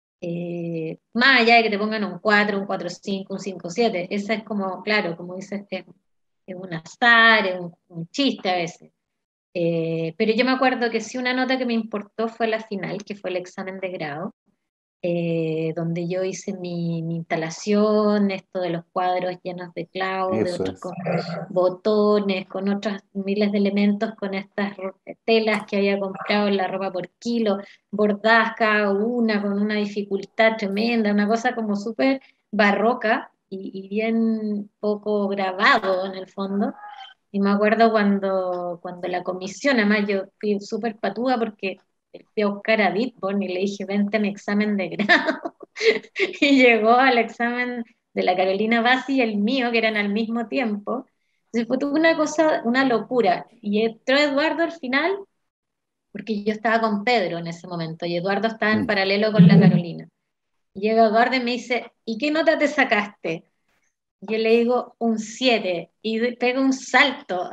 Más allá de que te pongan un 4 un 4-5 un 5-7 esa es como, claro, como dices, es un azar, es un chiste a veces. Pero yo me acuerdo que sí, una nota que me importó fue la final, que fue el examen de grado, donde yo hice mi instalación, esto de los cuadros llenos de clavos, de Eso otros es. con botones, con otros miles de elementos, con estas telas que había comprado en la ropa por kilo, bordadas cada una con una dificultad tremenda, una cosa como súper barroca y bien poco grabado en el fondo. Y me acuerdo cuando la comisión, además yo fui súper patuda porque fui a buscar a Bitborn y le dije, vente a mi examen de grado. Y llegó al examen de la Carolina Bassi y el mío, que eran al mismo tiempo. Entonces fue toda una cosa, una locura. Y entró Eduardo al final, porque yo estaba con Pedro en ese momento, y Eduardo estaba en Mm. paralelo con la Carolina. Y llega Eduardo y me dice, ¿y qué nota te sacaste? Yo le digo un 7 y pega un salto,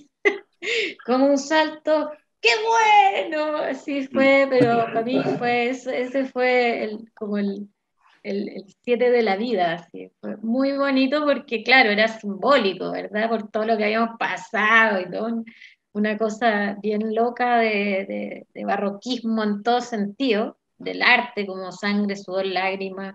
como un salto, ¡qué bueno! Así fue, pero para mí fue ese fue como el 7 de la vida, así. Fue muy bonito porque, claro, era simbólico, ¿verdad? Por todo lo que habíamos pasado y todo, una cosa bien loca de barroquismo en todo sentido, del arte como sangre, sudor, lágrimas,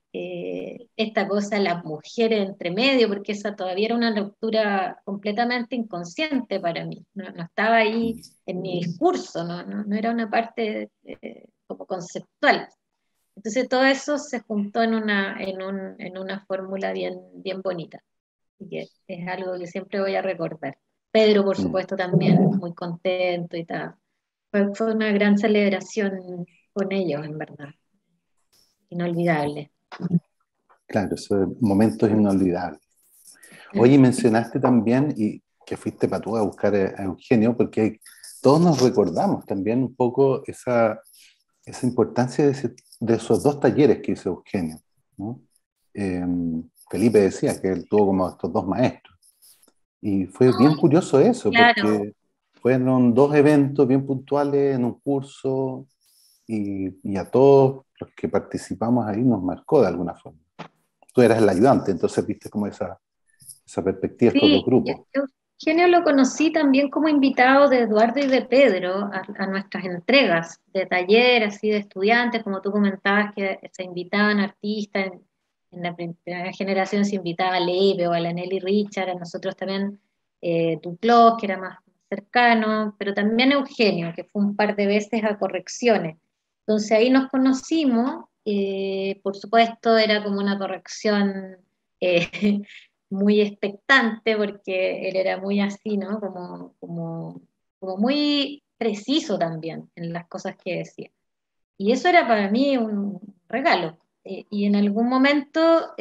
esta cosa de las mujeres entre medio, porque esa todavía era una lectura completamente inconsciente para mí, no estaba ahí en mi discurso, no era una parte como conceptual. Entonces todo eso se juntó en una fórmula bien bonita, y que es algo que siempre voy a recordar. Pedro, por Mm. supuesto, también muy contento y tal. Fue una gran celebración con ellos, en verdad, inolvidable. Claro, esos momentos inolvidables. Oye, mencionaste también y que fuiste para tú a buscar a Eugenio, porque todos nos recordamos también un poco esa importancia de esos dos talleres que hizo Eugenio, ¿no? Eh, Felipe decía que él tuvo como estos dos maestros. Y fue bien curioso eso, Claro, porque fueron dos eventos bien puntuales en un curso y a todos los que participamos ahí nos marcó de alguna forma. Tú eras el ayudante, entonces viste como esa perspectiva de estos dos sí, grupos. Eugenio lo conocí también como invitado de Eduardo y de Pedro a nuestras entregas de taller, así de estudiantes, como tú comentabas que se invitaban artistas, en la primera generación se invitaba a Leve o a la Nelly Richard, a nosotros también Duclos, que era más cercano, pero también Eugenio, que fue un par de veces a correcciones. Entonces ahí nos conocimos, por supuesto era como una corrección muy expectante porque él era muy así, ¿no? Como muy preciso también en las cosas que decía. Y eso era para mí un regalo. Y en algún momento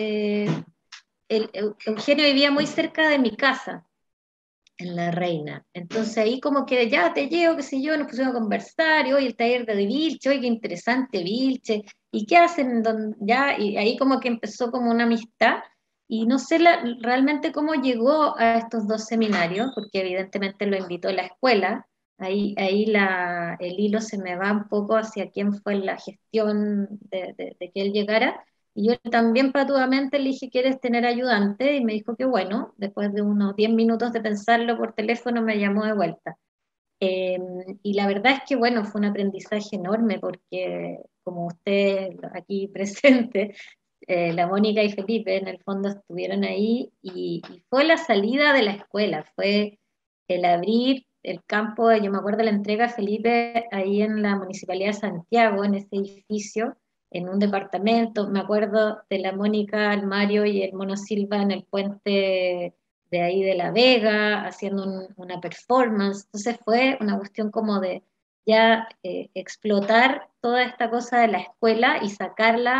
Eugenio vivía muy cerca de mi casa, en La Reina. Entonces ahí como que ya te llevo, qué sé yo, nos pusimos a conversar, y hoy el taller de Vilche, oye, qué interesante Vilche, y qué hacen ya, y ahí como que empezó como una amistad, y no sé realmente cómo llegó a estos dos seminarios, porque evidentemente lo invitó la escuela, ahí el hilo se me va un poco hacia quién fue la gestión de que él llegara, y yo también patuamente le dije, ¿quieres tener ayudante? Y me dijo que bueno, después de unos 10 minutos de pensarlo por teléfono me llamó de vuelta. Eh, y la verdad es que bueno, fue un aprendizaje enorme porque como usted aquí presente, la Mónica y Felipe en el fondo estuvieron ahí y fue la salida de la escuela, fue el abrir el campo, yo me acuerdo de la entrega a Felipe ahí en la Municipalidad de Santiago, en ese edificio, en un departamento, me acuerdo de la Mónica, el Mario y el Mono Silva en el puente de ahí de La Vega, haciendo una performance, entonces fue una cuestión como de ya explotar toda esta cosa de la escuela y sacarla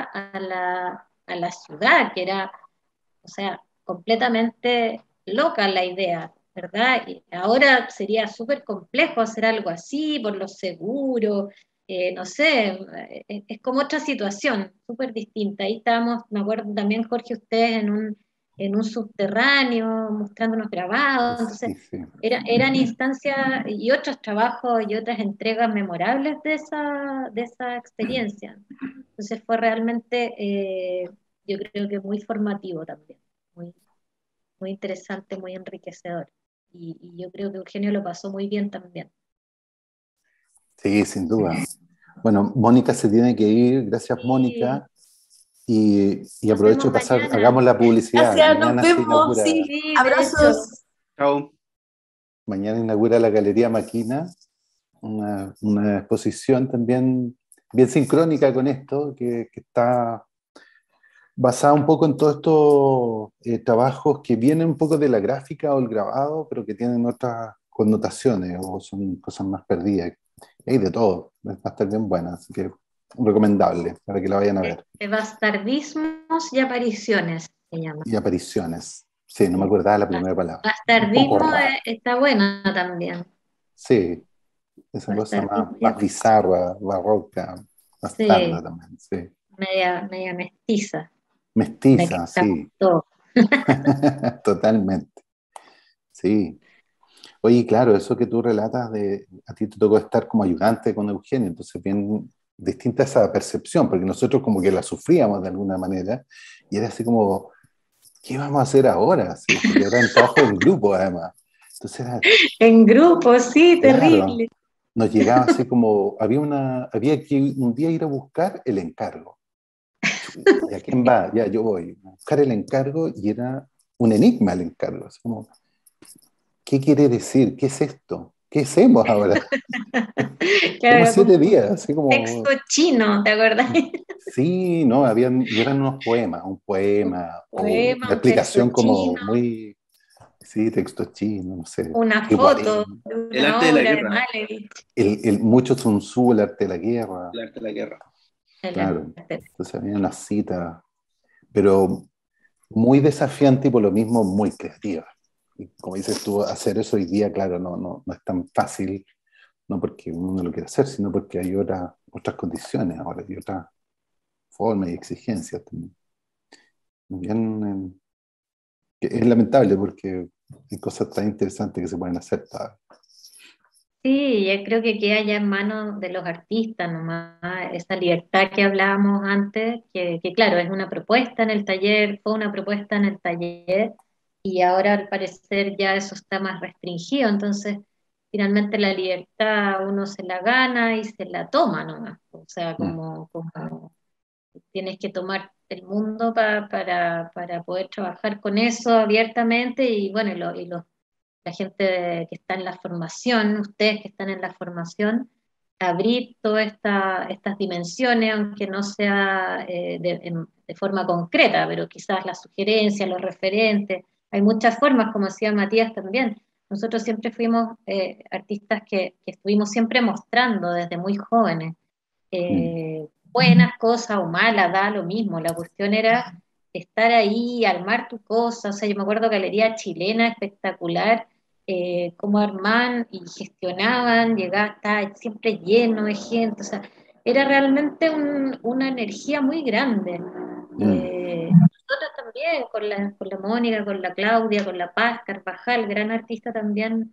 a la ciudad, que era, o sea, completamente loca la idea, ¿verdad? Y ahora sería súper complejo hacer algo así por los seguros, no sé, es como otra situación, súper distinta. Ahí estábamos, me acuerdo también, Jorge, ustedes en un subterráneo, mostrándonos grabados, entonces Sí, sí. eran instancias y otros trabajos y otras entregas memorables de esa experiencia. Entonces fue realmente, yo creo que muy formativo también, muy, muy interesante, muy enriquecedor. Y yo creo que Eugenio lo pasó muy bien también. Sí, sin duda. Bueno, Mónica se tiene que ir, gracias Sí, Mónica, y nos aprovecho vemos de pasar, mañana. hagamos la publicidad. Gracias, nos vemos, Inaugura, sí, Sí, de hecho, abrazos. Chao. mañana inaugura la Galería Maquina, una exposición también bien sincrónica con esto, que está basada un poco en todos estos trabajos que vienen un poco de la gráfica o el grabado, pero que tienen otras connotaciones o son cosas más perdidas. Hay de todo, va a estar bien buena, así que recomendable para que la vayan a ver. de bastardismos y apariciones se llama. Y apariciones. Sí, no me Sí. acordaba la primera palabra. Un poco Bastardismo raro. está buena también. Sí, esa cosa más, Bastardismo y más apariciones. bizarra, barroca, más Sí, tarda también, sí. media mestiza, la que Mestiza, estamos sí, todos. totalmente. Sí. Oye, claro, eso que tú relatas a ti te tocó estar como ayudante con Eugenio, entonces bien distinta esa percepción, porque nosotros como que la sufríamos de alguna manera, y era así como, ¿qué vamos a hacer ahora? Sí, porque era un trabajo en grupo además. Entonces era, En grupo, sí, claro, terrible. nos llegaba así como, había que un día ir a buscar el encargo. ¿Y a quién va? Ya, yo voy a buscar el encargo y era un enigma el encargo. Así como, ¿qué quiere decir? ¿Qué es esto? ¿Qué hacemos ahora? Claro, Como era como 7 días, así texto como, chino, ¿te acuerdas? sí, no, y eran unos poemas, un Un poema, o poema, una un texto explicación como chino, muy, sí, texto chino, no sé, una el foto guarín, de El una arte de la obra de guerra. Malevich. mucho Sun Tzu, el arte de la guerra, El arte de la guerra. El claro. arte. Entonces había una cita, pero muy desafiante y por lo mismo muy creativa. Y como dices tú, hacer eso hoy día, claro, no es tan fácil, no porque uno lo quiera hacer, sino porque hay otras condiciones ahora y otras formas y exigencias también. Bien, que es lamentable porque hay cosas tan interesantes que se pueden hacer. Sí, yo creo que queda ya en manos de los artistas nomás, esa libertad que hablábamos antes, que claro, es una propuesta en el taller, fue una propuesta en el taller, y ahora al parecer ya eso está más restringido, entonces finalmente la libertad uno se la gana y se la toma nomás, o sea, Mm, como tienes que tomar el mundo para poder trabajar con eso abiertamente, y bueno, la gente que está en la formación, ustedes que están en la formación, abrir todas estas dimensiones, aunque no sea de forma concreta, pero quizás las sugerencias, los referentes, hay muchas formas, como decía Matías también. Nosotros siempre fuimos artistas que estuvimos siempre mostrando desde muy jóvenes, mm, buenas cosas o malas, da lo mismo. La cuestión era estar ahí, armar tu cosa. O sea, yo me acuerdo Galería Chilena, espectacular, cómo armaban y gestionaban, llegaba, estaba siempre lleno de gente. O sea, era realmente una energía muy grande. mm. Nosotros también, con la Mónica, con la Claudia, con la Paz Carvajal, gran artista también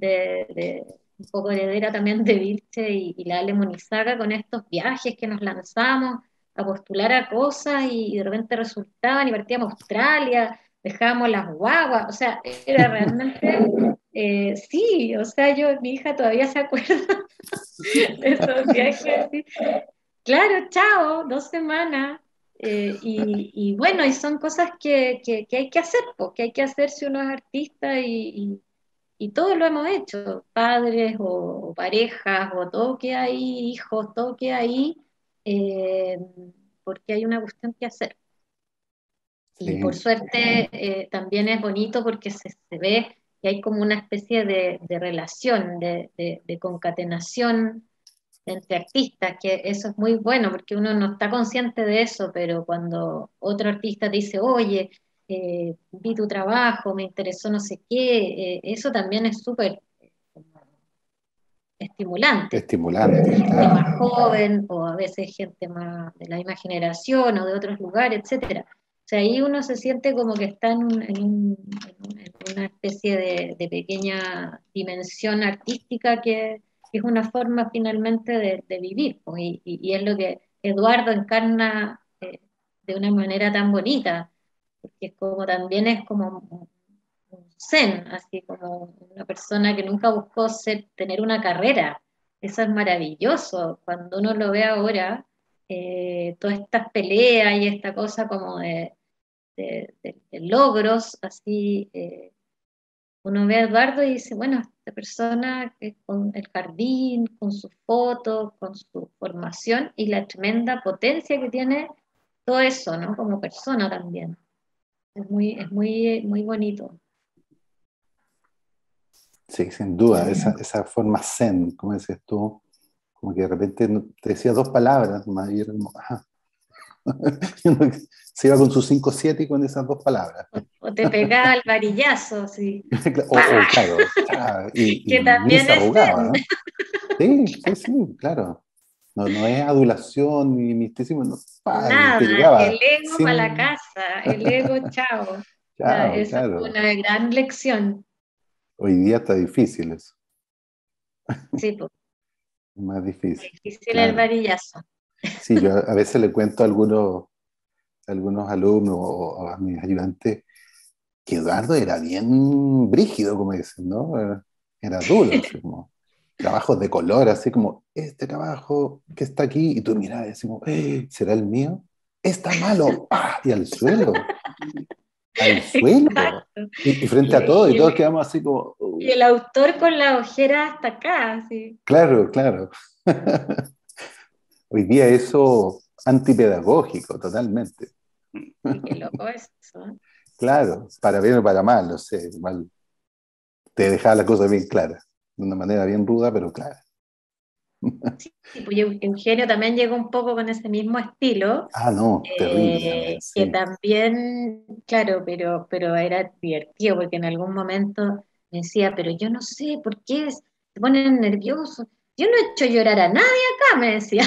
un poco heredera también de Vilche y la Ale Monizaga, con estos viajes que nos lanzamos a postular a cosas y de repente resultaban y partíamos a Australia, dejábamos las guaguas, o sea, era realmente, sí, o sea, mi hija todavía se acuerda de esos viajes, sí. Claro, chao, 2 semanas. Y bueno, y son cosas que hay que hacer, porque hay que hacer si uno es artista y todo lo hemos hecho, padres o parejas o todo que hay, hijos, todo que hay, eh, porque hay una cuestión que hacer. Y por Sí, suerte también es bonito porque se ve que hay como una especie de relación, de concatenación entre artistas, que eso es muy bueno porque uno no está consciente de eso, pero cuando otro artista te dice, oye, vi tu trabajo, me interesó no sé qué, eso también es súper estimulante. estimulante, Gente claro. más joven o a veces gente más de la misma generación o de otros lugares, etcétera. O sea, ahí uno se siente como que está en una especie de pequeña dimensión artística que es una forma finalmente de vivir, pues, y es lo que Eduardo encarna de una manera tan bonita, porque es como también es como un zen, así como una persona que nunca buscó tener una carrera. Eso es maravilloso. Cuando uno lo ve ahora, todas estas peleas y esta cosa como de logros, así, uno ve a Eduardo y dice, bueno, esta persona que con el jardín, con sus fotos, con su formación y la tremenda potencia que tiene todo eso, ¿no? Como persona también. Es muy bonito. Sí, sin duda, esa forma zen, como decías tú, como que de repente te decía dos palabras, más y era como, ajá. Se iba con sus 5-7 y con esas dos palabras. O te pegaba el varillazo, sí. O claro, y Que ni también se es arrugaba, zen. ¿no? Sí, claro. No es adulación ni misticismo, no, y te Nada, el llegaba ego para la sin... casa, el ego, chao. O sea, Chao, esa fue claro. una gran lección. Hoy día está difícil eso, Sí, pues, más difícil, difícil el claro. varillazo. Sí, yo a veces le cuento a algunos alumnos o a mis ayudantes que Eduardo era bien brígido, como dicen, ¿no? Era duro, así como trabajos de color, así como este trabajo que está aquí, y tú miras y decimos, ¿será el mío? Está malo, ¡pah! Y al suelo, Exacto. y frente a Y, todo, y y el, todos quedamos así como, y el autor con la ojera hasta acá, sí. claro, claro. Hoy día eso antipedagógico, totalmente. Y qué loco eso, ¿eh? Claro, para bien o para mal, no sé, igual te dejaba la cosa bien clara, de una manera bien ruda, pero clara. Sí, pues Eugenio también llegó un poco con ese mismo estilo, Ah, no, terrible también, que sí. también, claro, pero era divertido porque en algún momento me decía, pero yo no sé por qué se ponen nerviosos. Yo no he hecho llorar a nadie acá, me decía.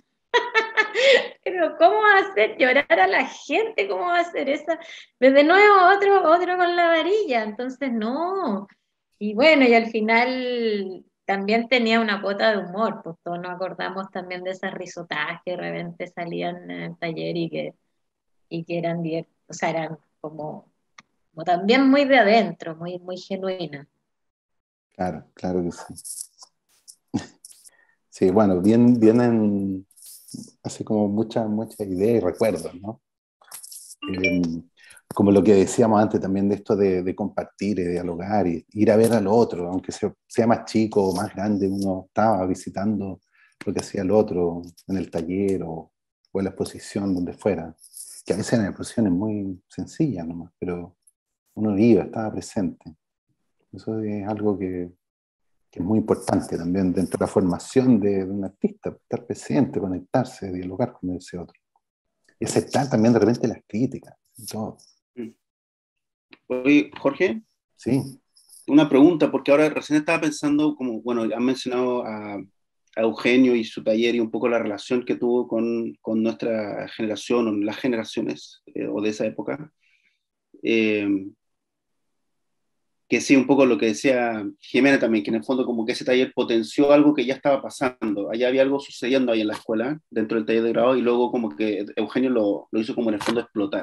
Pero ¿cómo va a hacer llorar a la gente? ¿Cómo va a hacer eso? Pues de nuevo otro con la varilla. Entonces, no. Y bueno, y al final también tenía una cuota de humor, pues todos nos acordamos también de esas risotadas que de repente salían en el taller y que eran o sea, eran como también muy de adentro, muy genuinas. Claro, claro que sí. Sí, bueno, vienen así como mucha idea y recuerdos, ¿no? Eh, Como lo que decíamos antes también de esto de compartir y dialogar y ir a ver al otro, aunque sea más chico o más grande, uno estaba visitando lo que hacía el otro en el taller o en la exposición, donde fuera, que a veces en la exposición es muy sencilla nomás, pero uno iba, estaba presente. Eso es algo que es muy importante también dentro de la formación de un artista, estar presente, conectarse, dialogar con ese otro. Y aceptar también de repente las críticas y todo. Oye, Jorge, Sí. una pregunta, porque ahora recién estaba pensando, como, bueno, han mencionado a Eugenio y su taller y un poco la relación que tuvo con nuestra generación o las generaciones o de esa época. Eh, que sí, un poco lo que decía Jimena también, que en el fondo como que ese taller potenció algo que ya estaba pasando, allá había algo sucediendo ahí en la escuela, dentro del taller de grado, y luego como que Eugenio lo hizo como en el fondo explotar,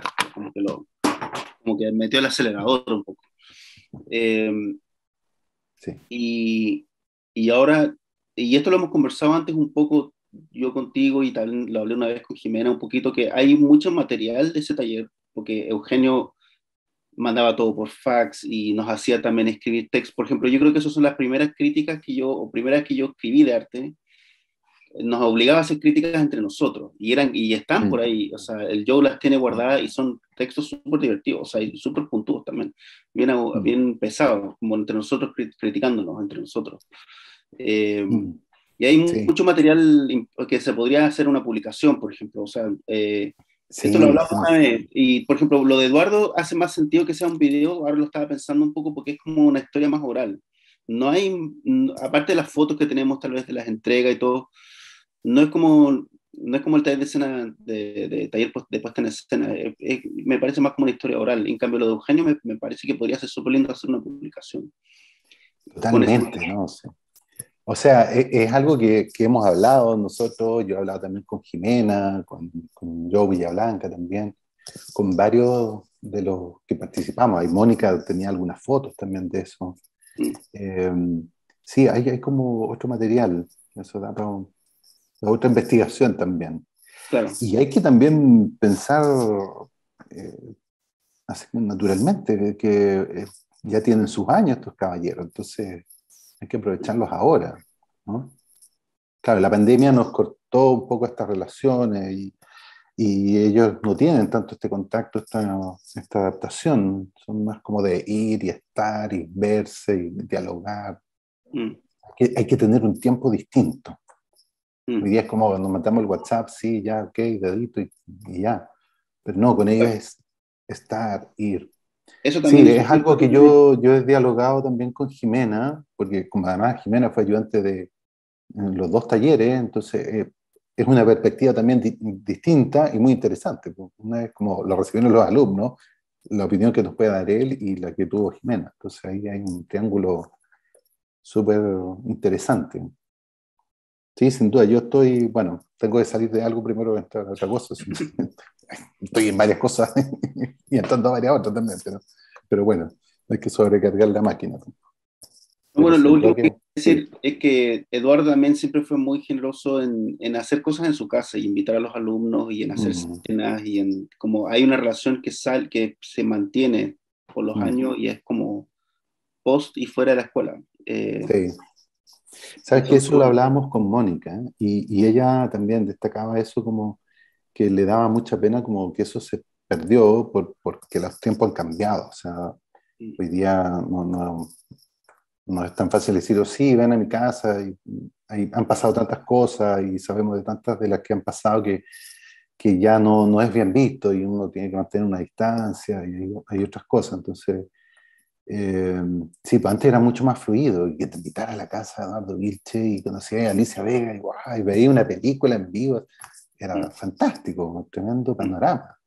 como que metió el acelerador un poco. Eh, Sí. y ahora, y esto lo hemos conversado antes un poco yo contigo y también lo hablé una vez con Jimena un poquito, que hay mucho material de ese taller, porque Eugenio mandaba todo por fax y nos hacía también escribir text. Por ejemplo, yo creo que esas son las primeras críticas o primeras que yo escribí de arte. Nos obligaba a hacer críticas entre nosotros y están por Mm. ahí. O sea, el Joe las tiene guardadas y son textos súper divertidos, o sea, y súper puntudos también, bien, Mm. bien pesados, como entre nosotros, criticándonos entre nosotros. Eh, Mm. y hay Sí, mucho material que se podría hacer una publicación, por ejemplo. O sea, esto lo sí, hablamos no, una vez. Y, por ejemplo, lo de Eduardo hace más sentido que sea un video. Ahora lo estaba pensando un poco porque es como una historia más oral. No hay, aparte de las fotos que tenemos tal vez de las entregas y todo, no es como, no es como el taller de escena, de taller de puesta en escena. Me parece más como una historia oral. En cambio, lo de Eugenio me parece que podría ser súper lindo hacer una publicación con ese totalmente, ¿no? Sí. O sea, es algo que hemos hablado nosotros, yo he hablado también con Jimena, con Joe Villablanca también, con varios de los que participamos. Ahí Mónica tenía algunas fotos también de eso. Mm, Eh, sí, hay como otro material, eso da para otra investigación también. claro. Y hay que también pensar eh, así naturalmente que ya tienen sus años estos caballeros, entonces hay que aprovecharlos ahora, ¿no? Claro, la pandemia nos cortó un poco estas relaciones y ellos no tienen tanto este contacto, esta adaptación, son más como de ir y estar y verse y dialogar. Mm, Hay que tener un tiempo distinto. mm. Hoy día es como nos mandamos el WhatsApp, sí, ya, ok, dedito y ya. Pero no, con ellos es estar, ir. Eso Sí, también es es súper algo que importante. yo he dialogado también con Jimena, porque como además Jimena fue ayudante en los dos talleres, entonces es una perspectiva también distinta y muy interesante. Pues. Una es como lo recibieron los alumnos, la opinión que nos puede dar él y la que tuvo Jimena. Entonces ahí hay un triángulo súper interesante. Sí, sin duda, yo estoy, bueno, tengo que salir de algo primero que entrar a otra cosa. Sí. Estoy en varias cosas y entrando a varias otras también, pero bueno, hay que sobrecargar la máquina. Pero Bueno, lo sin duda último que que quiero sí. decir es que Eduardo también siempre fue muy generoso en hacer cosas en su casa y invitar a los alumnos y en hacer Mm, cenas y en como hay una relación que se mantiene por los mm, años y es como post y fuera de la escuela. sí. Y Sabes eso que es eso lo súper lindo. hablábamos con Mónica, ¿eh? Y ella también destacaba eso como que le daba mucha pena como que eso se perdió porque los tiempos han cambiado. O sea, Mm, hoy día no es tan fácil decir, oh, sí, ven a mi casa han pasado tantas cosas y sabemos de tantas de las que han pasado que ya no es bien visto y uno tiene que mantener una distancia y hay otras cosas. Entonces, sí, pues antes era mucho más fluido y que te invitara a la casa de Eduardo Vilche y conocía a Alicia Vega y, guau, y veía una película en vivo. Era fantástico, un tremendo panorama.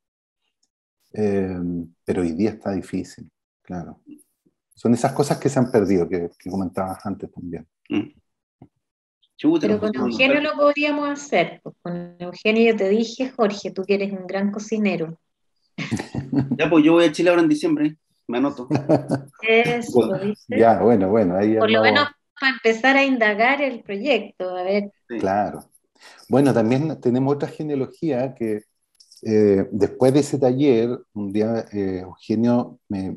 Pero hoy día está difícil, claro. Son esas cosas que se han perdido, que comentabas antes también. Chuta, Pero con Eugenio lo podríamos hacer. Pues con Eugenio yo te dije, Jorge, tú que eres un gran cocinero. ya, pues yo voy a Chile ahora en diciembre, me anoto. Eso, ¿viste? Ya, bueno, ahí Por lo no, menos para empezar a indagar el proyecto, a ver. Sí. claro. Bueno, también tenemos otra genealogía que después de ese taller, un día Eugenio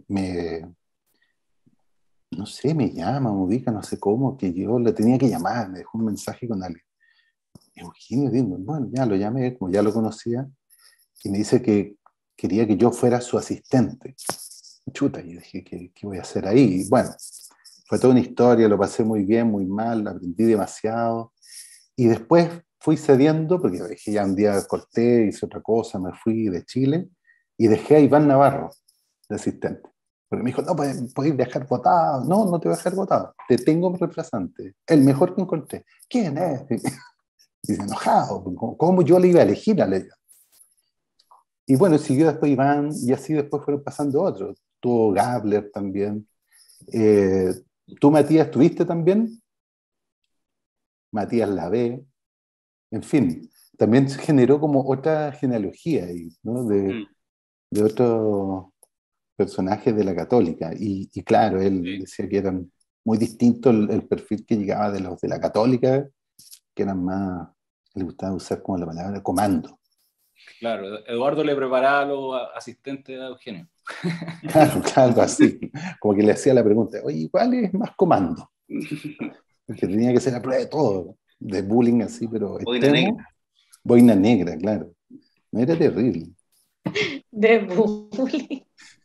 no sé, me llama, me ubica, no sé cómo, que yo le tenía que llamar, me dejó un mensaje con alguien. Eugenio, digo, bueno, ya lo llamé, como ya lo conocía, y me dice que quería que yo fuera su asistente. Chuta, y dije, ¿qué voy a hacer ahí? Y bueno, fue toda una historia, lo pasé muy bien, muy mal, aprendí demasiado. Y después fui cediendo, porque dije, ya un día corté, hice otra cosa, me fui de Chile, y dejé a Iván Navarro, de asistente. Porque me dijo, no, podéis dejar votado. No, no te voy a dejar votado. Te tengo un reemplazante, el mejor que encontré. ¿Quién es? Y enojado, ¿cómo yo le iba a elegir a ella? Y bueno, siguió después Iván, y así después fueron pasando otros. Tuvo Gabler también. ¿Tú, Matías, tuviste también? Matías Lavé. En fin, también se generó como otra genealogía ahí, ¿no? De otros personajes de la Católica. Y claro, él decía que eran muy distinto el perfil que llegaba de los de la Católica, que eran más, le gustaba usar como la palabra comando. Claro, Eduardo le preparaba a los asistentes a Eugenio. Claro, algo así. Como que le hacía la pregunta, oye, ¿cuál es más comando? Porque tenía que ser la prueba de todo, de bullying así, pero Boina extremo. negra. Boina negra, claro. No era terrible. De bullying.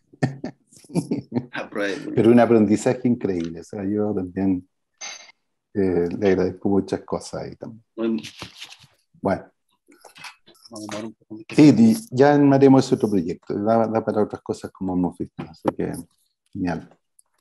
A prueba de bullying. Pero un aprendizaje increíble. O sea, yo también le agradezco muchas cosas ahí también. Bueno. Vamos a un poco. Sí, ya haremos ese otro proyecto. Da para otras cosas como hemos visto. Así que, genial.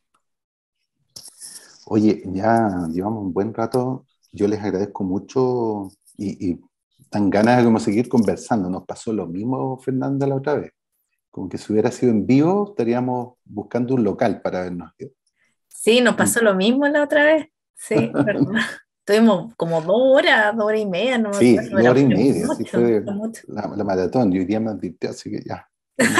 Oye, ya llevamos un buen rato. Yo les agradezco mucho y dan ganas de como seguir conversando. Nos pasó lo mismo, Fernanda, la otra vez. Como que si hubiera sido en vivo, estaríamos buscando un local para vernos. Sí, nos pasó lo mismo la otra vez. Sí, verdad. Estuvimos como 2 horas y media, no me Sí, acuerdo. 2 horas y media. Así Mucho, fue mucho. la maratón. Y hoy día me advirtió, así que ya.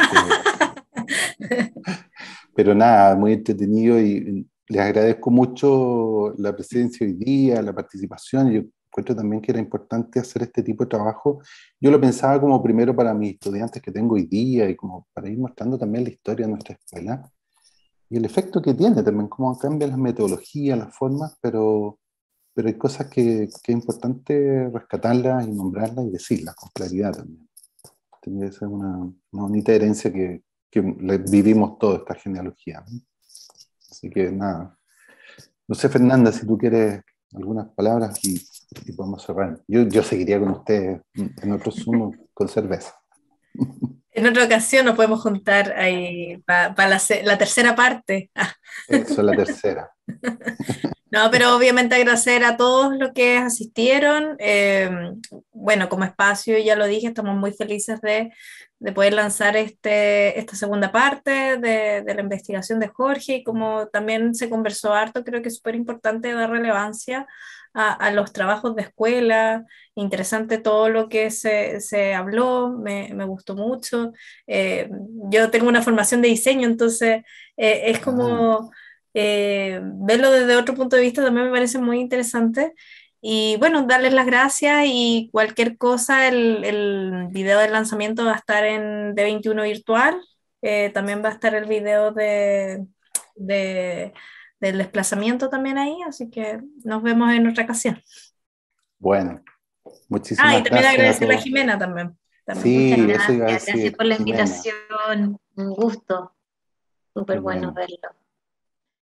Pero nada, muy entretenido y les agradezco mucho la presencia hoy día, la participación. Yo encuentro también que era importante hacer este tipo de trabajo. Yo lo pensaba como primero para mis estudiantes que tengo hoy día y como para ir mostrando también la historia de nuestra escuela y el efecto que tiene también, cómo cambian las metodologías, las formas, pero hay cosas que es importante rescatarlas y nombrarlas y decirlas con claridad también. Tiene que ser una bonita herencia que vivimos toda esta genealogía, ¿no? Así que nada. No sé, Fernanda, si tú quieres algunas palabras y podemos cerrar. Yo seguiría con ustedes en otro Zoom con cerveza. En otra ocasión nos podemos juntar ahí para la tercera parte. Eso es la tercera. No, pero obviamente agradecer a todos los que asistieron. Bueno, como espacio, ya lo dije, estamos muy felices de poder lanzar esta segunda parte de la investigación de Jorge y como también se conversó harto, creo que es súper importante dar relevancia a los trabajos de escuela. Interesante todo lo que se habló, me gustó mucho. Yo tengo una formación de diseño, entonces es como verlo desde otro punto de vista también me parece muy interesante. Y bueno, darles las gracias y cualquier cosa, el video del lanzamiento va a estar en D21 Virtual. También va a estar el video del desplazamiento también ahí, así que nos vemos en otra ocasión. Bueno, Y muchísimas también gracias a agradecer a todos. Jimena también. Sí, Muchas eso iba a gracias decir, por la Jimena. invitación, un gusto, súper bueno Bueno. verlo.